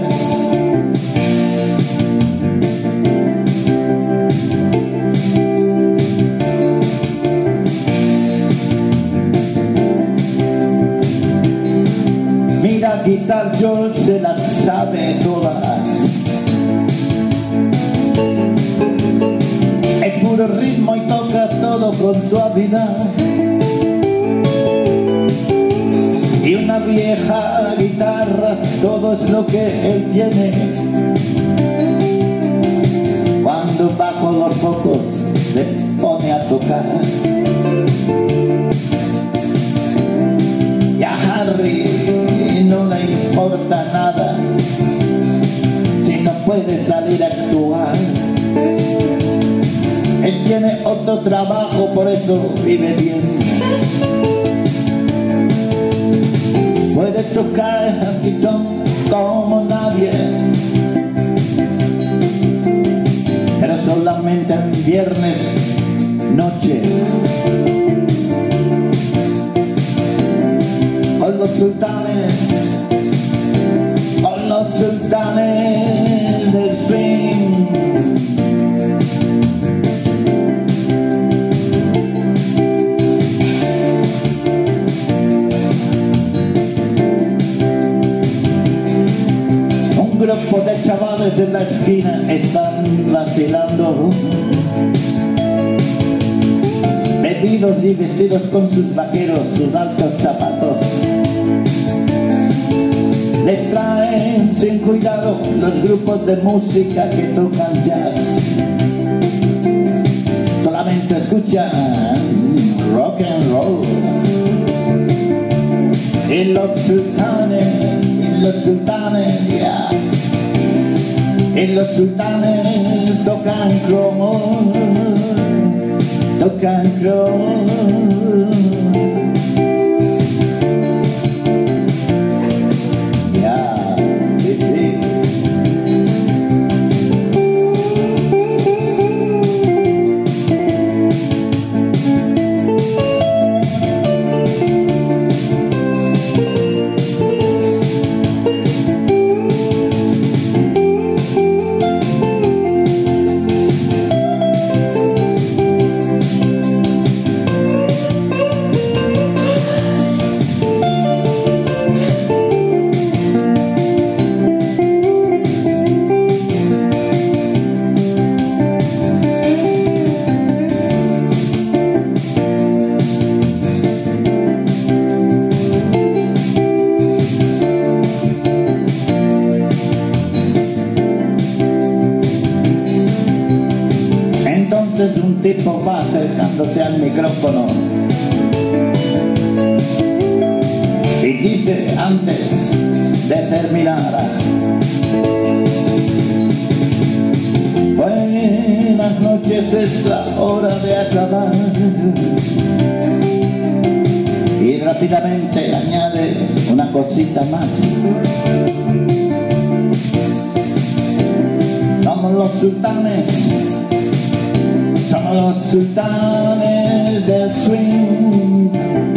Guitar George se las sabe todas. Es puro ritmo y toca todo con suavidad. Y una vieja guitarra, todo es lo que él tiene. Cuando bajo los focos se pone a tocar. Y a Harry no le importa nada si puede salir a actuar. Él tiene otro trabajo, por eso vive bien. Puede tocar el guitarra como nadie, pero solamente en viernes noche. Con los sultanes del swing. Un grupo de chavales en la esquina están vacilando, bebidos y vestidos con sus vaqueros, sus altos zapatos. Les traen sin cuidado los grupos de música que tocan jazz. Solamente escuchan rock and roll. Y los sultanes, yeah. Y los sultanes tocan cromo, tocan cromo. Entonces un tipo va acercándose al micrófono y dice antes de terminar: buenas noches, es la hora de acabar. Y rápidamente añade una cosita más: somos los sultanes del swing.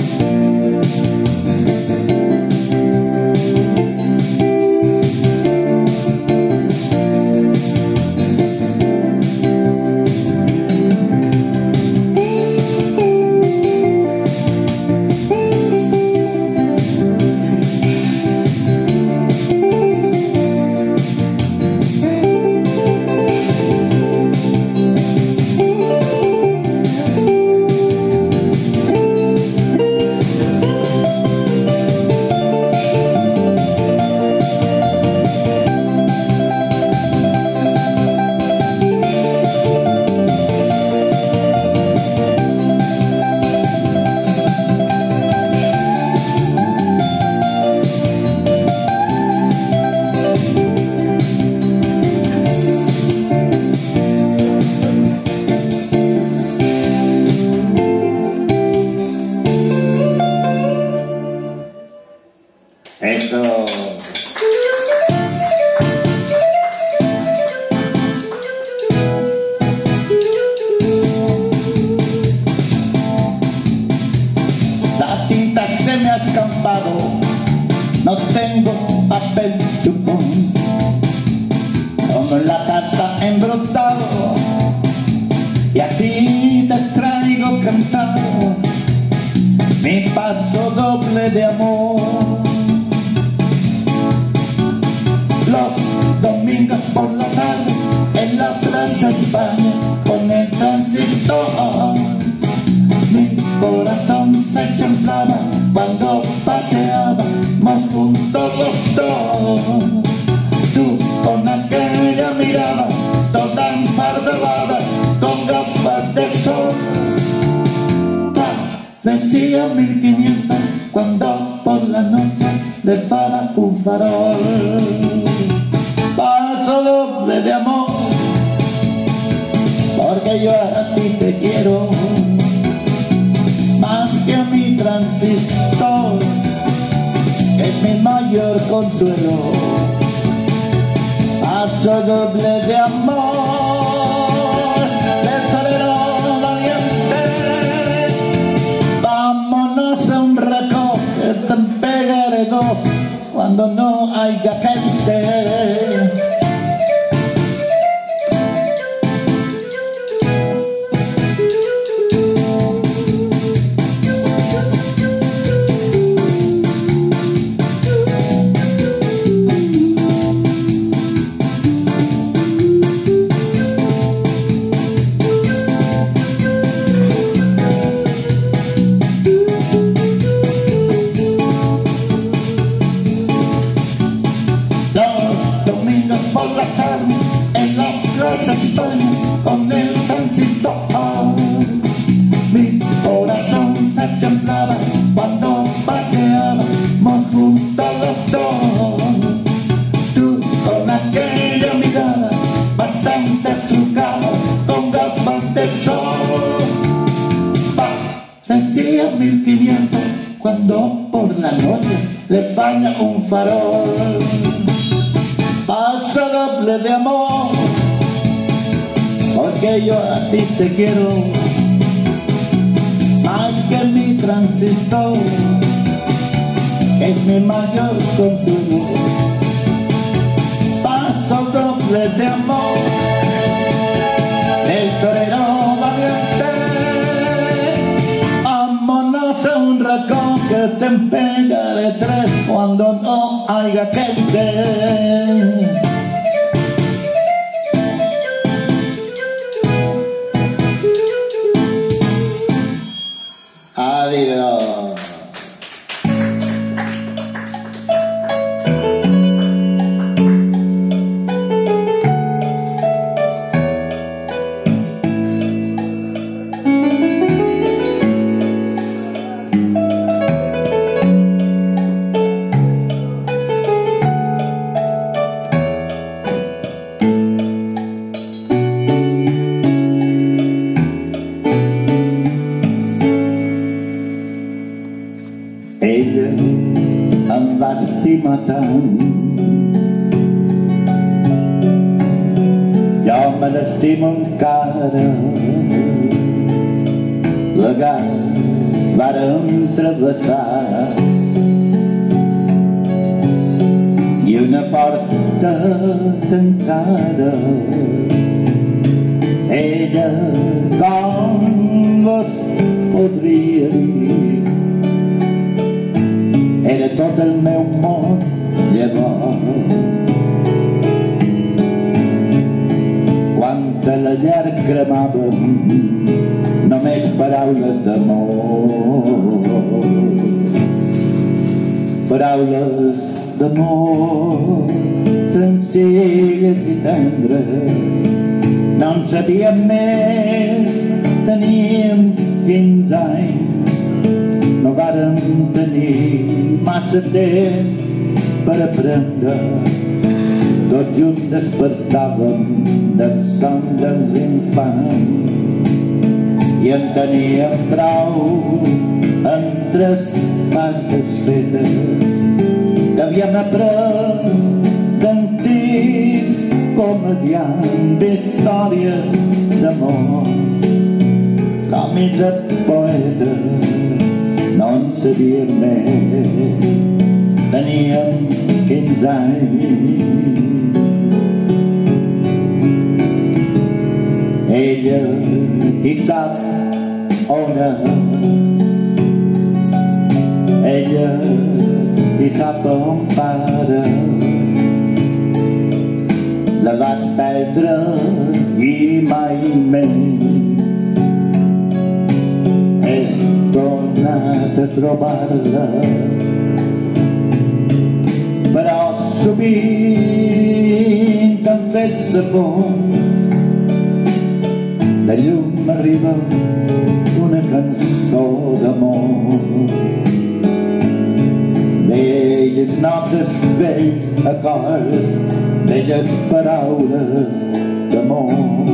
Eso. La tinta se me ha escapado, no tengo papel chupón, como la tata embrotado, y a ti te traigo cantado mi paso doble de amor. Los domingos por la tarde en la Plaza España con el transistor, mi corazón se champlaba cuando paseábamos juntos los dos. Tú con aquella mirada toda enfardada con gafas de sol, decía 1500 cuando por la noche le para un farol. Paso doble de amor, porque yo a ti te quiero más que a mi transistor, que es mi mayor consuelo. Paso doble de amor, del torero valiente. Vámonos a un recoge, te pegaré dos cuando no haya gente. Por la tarde en la plaza estoy con el transistor. Mi corazón se sembraba cuando paseábamos juntos los dos. Tú con aquella mirada bastante trucada, con gafas de sol, parecía 1500 cuando por la noche le falla un farol. Paso doble de amor, porque yo a ti te quiero más que mi transistor, que es mi mayor consuelo. Paso doble de amor, el torero valiente. Vámonos a un racón que te pegaré tres cuando no haya gente. Adiós. Ella em va estimar tant, jo me l'estimo encara. La gana vàrem travessar i una porta tancada. Ella, com vos podria dir, era tot el meu món llavors. Quan a la llar cremàvem només paraules d'amor, paraules d'amor senzilles i tendres. No en sabíem més, teníem 15 anys. No vàrem tenir massa temps per aprendre. Tots junts despertàvem del son dels infants i en teníem prou amb 3 passes fetes que havíem après d'antics comediants d'històries d'amor. Però mitja poeta no en sabíem més, teníem 15 anys. Ella, qui sap on és, ella, qui sap on para. La vas perdre i mai més he tornat a trobar-la, però sovint em fes-se fons de llum arriba una cançó d'amor. Velles notes, vells acords belles paraules d'amor,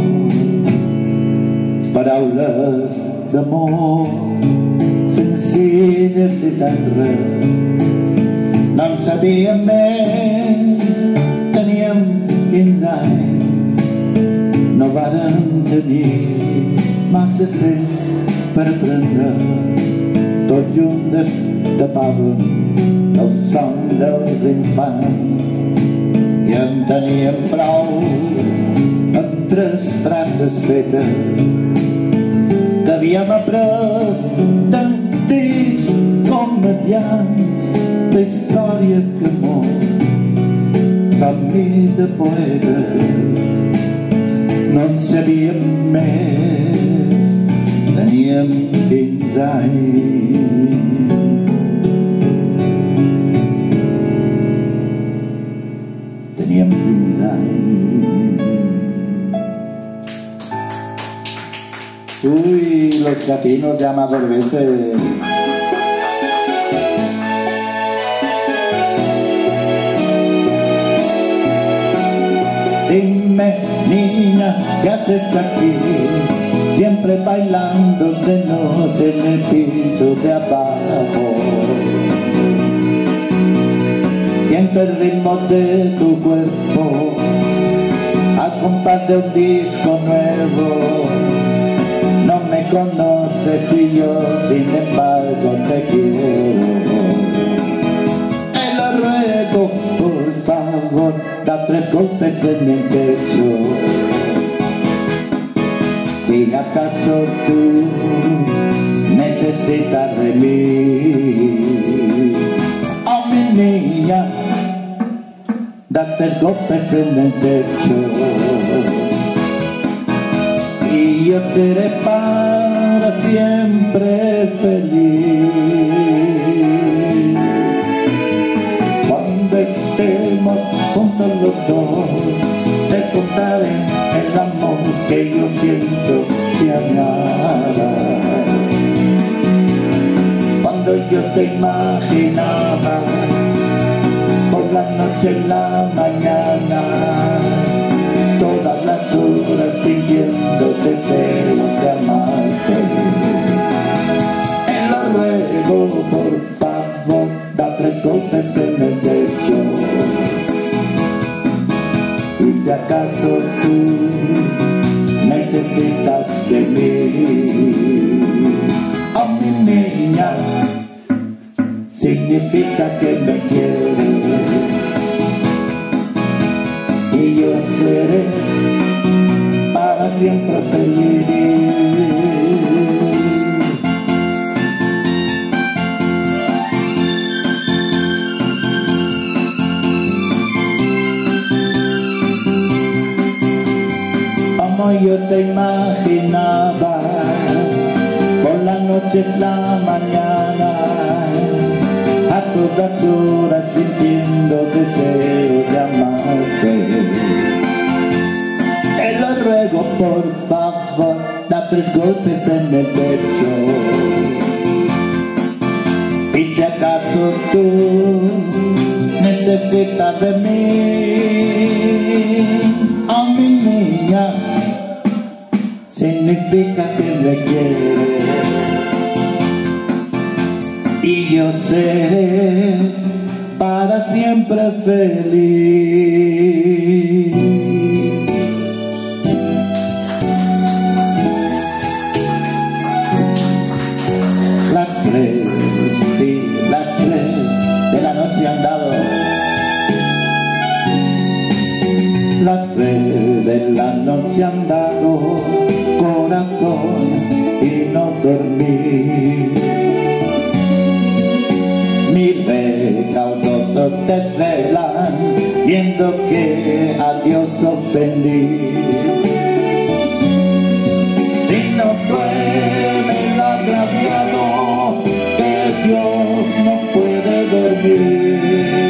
paraules d'amor senzilles i tendres. No en sabíem més, teníem 15 anys, no vàrem tenir massa temps per aprendre. Tots junts destapàvem el son dels infants i en teníem prou amb 3 frases fetes que havíem après d'antics comediants d'històries d'amor, somni de poetes. No en sabíem més, teníem 15 anys. Teníem 15 anys. Uy, los catinos llaman 2 veces. Dime, niña, ¿qué haces aquí? Siempre bailando de noche en el piso de abajo. Siento el ritmo de tu cuerpo al compás de un disco nuevo. No me conoces y yo sin embargo te quiero. Te lo ruego, por favor, da 3 golpes en el pecho. Si acaso tú necesitas de mí, oh mi niña, da 3 golpes en el pecho y yo seré para siempre feliz. Cuando estemos juntos los dos, te contaré el amor que yo siento si amara. Cuando yo te imaginaba por la noche y la mañana, todas las horas sintiendo deseo de amarte. Te lo ruego, por favor, da 3 golpes en el pecho. Y si acaso tú necesitas de mí, oh mi niña, significa que me quieres y yo seré para siempre feliz. Como yo te imaginaba por la noche y la mañana, a todas horas sintiendo deseo de amarte. Te lo ruego, por favor, da 3 golpes en el pecho. Y si acaso tú necesitas de mí, oh mi niña, significa que me quieres y yo seré para siempre feliz. Las 3, sí, las 3 de la noche han dado. Las 3 de la noche han dado, corazón, y no dormí. Mis recaudosos desvelan, viendo que a Dios ofendí. Si no duerme el agraviado, que Dios no puede dormir.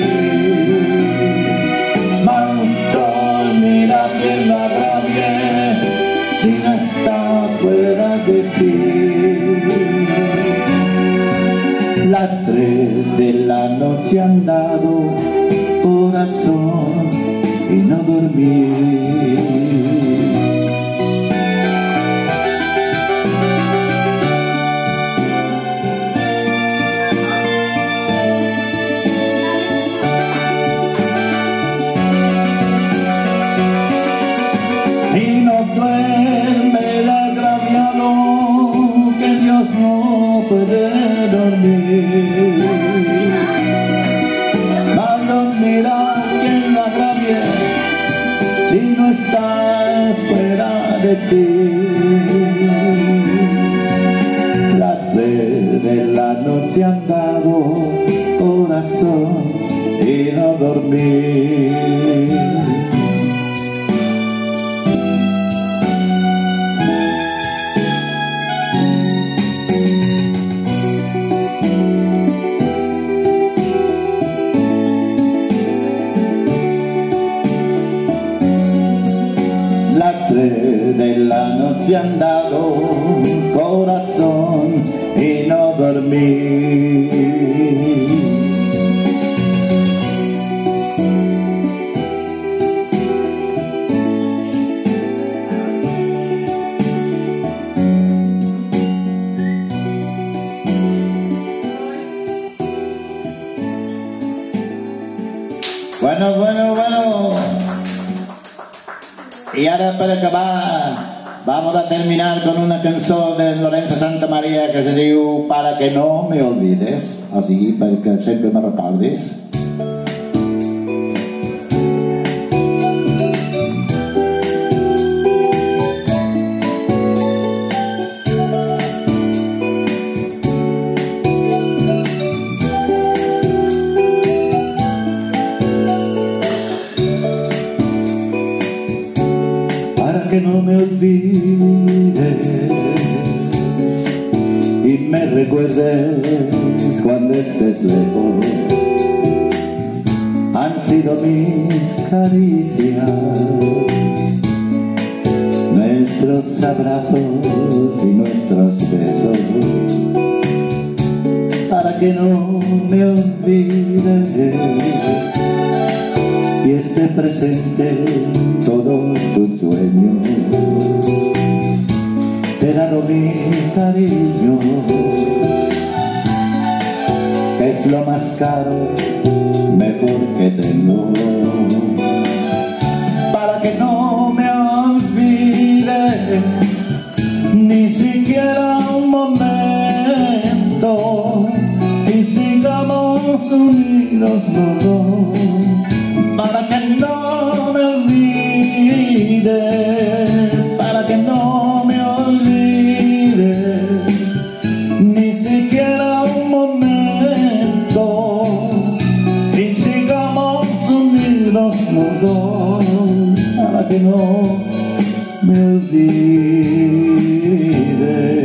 Mal dormirá quien lo agravie, si no está fuera de sí. Las 3 de la noche han dado, corazón, y no Y no duerme el agraviado, que Dios no puede dormir. Mal dormirá quien lo agravie, si no estás fuera de sí. Las 3 de la noche han dado corazón y no dormir. Las 3 de la noche han dado corazón y no dormí. Bueno. Y ahora, para acabar, vamos a terminar con una canción de Lorenzo Santamaría que se diu Para que no me olvides, así perquè sempre me recordis. Que no me olvides y me recuerdes cuando estés lejos. Han sido mis caricias, nuestros abrazos y nuestros besos, para que no me olvides y esté presente todos tus sueños. Te he dado mi cariño, que es lo más caro, mejor que tengo. Para que no me olvides ni siquiera un momento y sigamos unidos los dos. Para que no me olvides, para que no me olvides, ni siquiera un momento, y sigamos unidos los dos, para que no me olvides.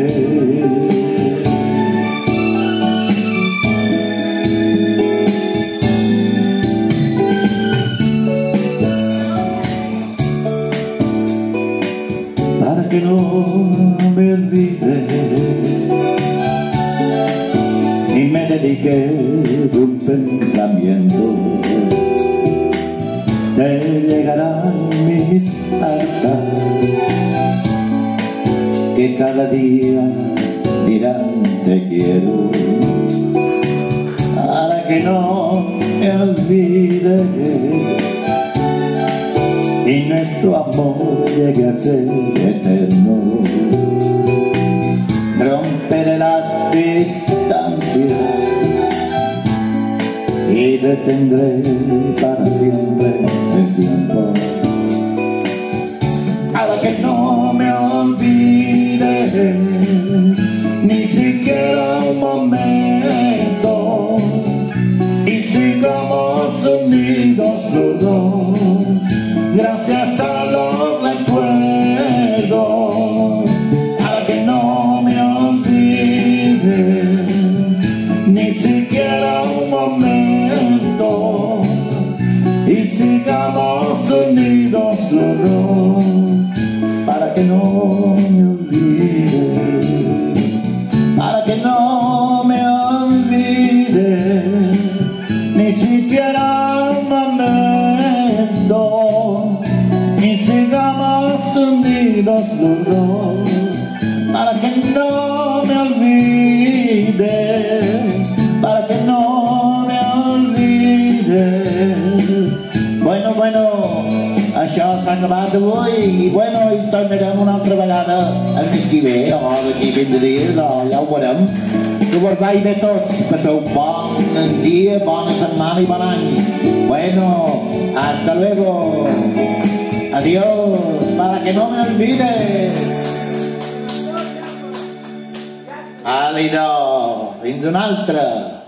Que no me olvides y me dediques un pensamiento. Te llegarán mis cartas que cada día dirán te quiero. Para que no me olvides y nuestro amor llegue a ser eterno. Romperé las distancias y detendré para siempre el tiempo. Para que no me olvides ni siquiera un momento y sigamos unidos los dos. Gracias a los recuerdos, para que no me olvides ni siquiera un momento y sigamos unidos los dos, para que no me olvides, para que no me olvides ni siquiera un momento unidos los dos, para que no me olvides, para que no me olvides. Bueno, això s'ha acabat avui i bueno, hi tornarem una altra vegada el mes que ve o d'aquí 20 dies o ja ho veurem. Que vos vagi bé tots, passeu bon dia, bona setmana i bon any. Bueno, hasta luego, adiós, para que no me olvides. Àlido, fins una altra.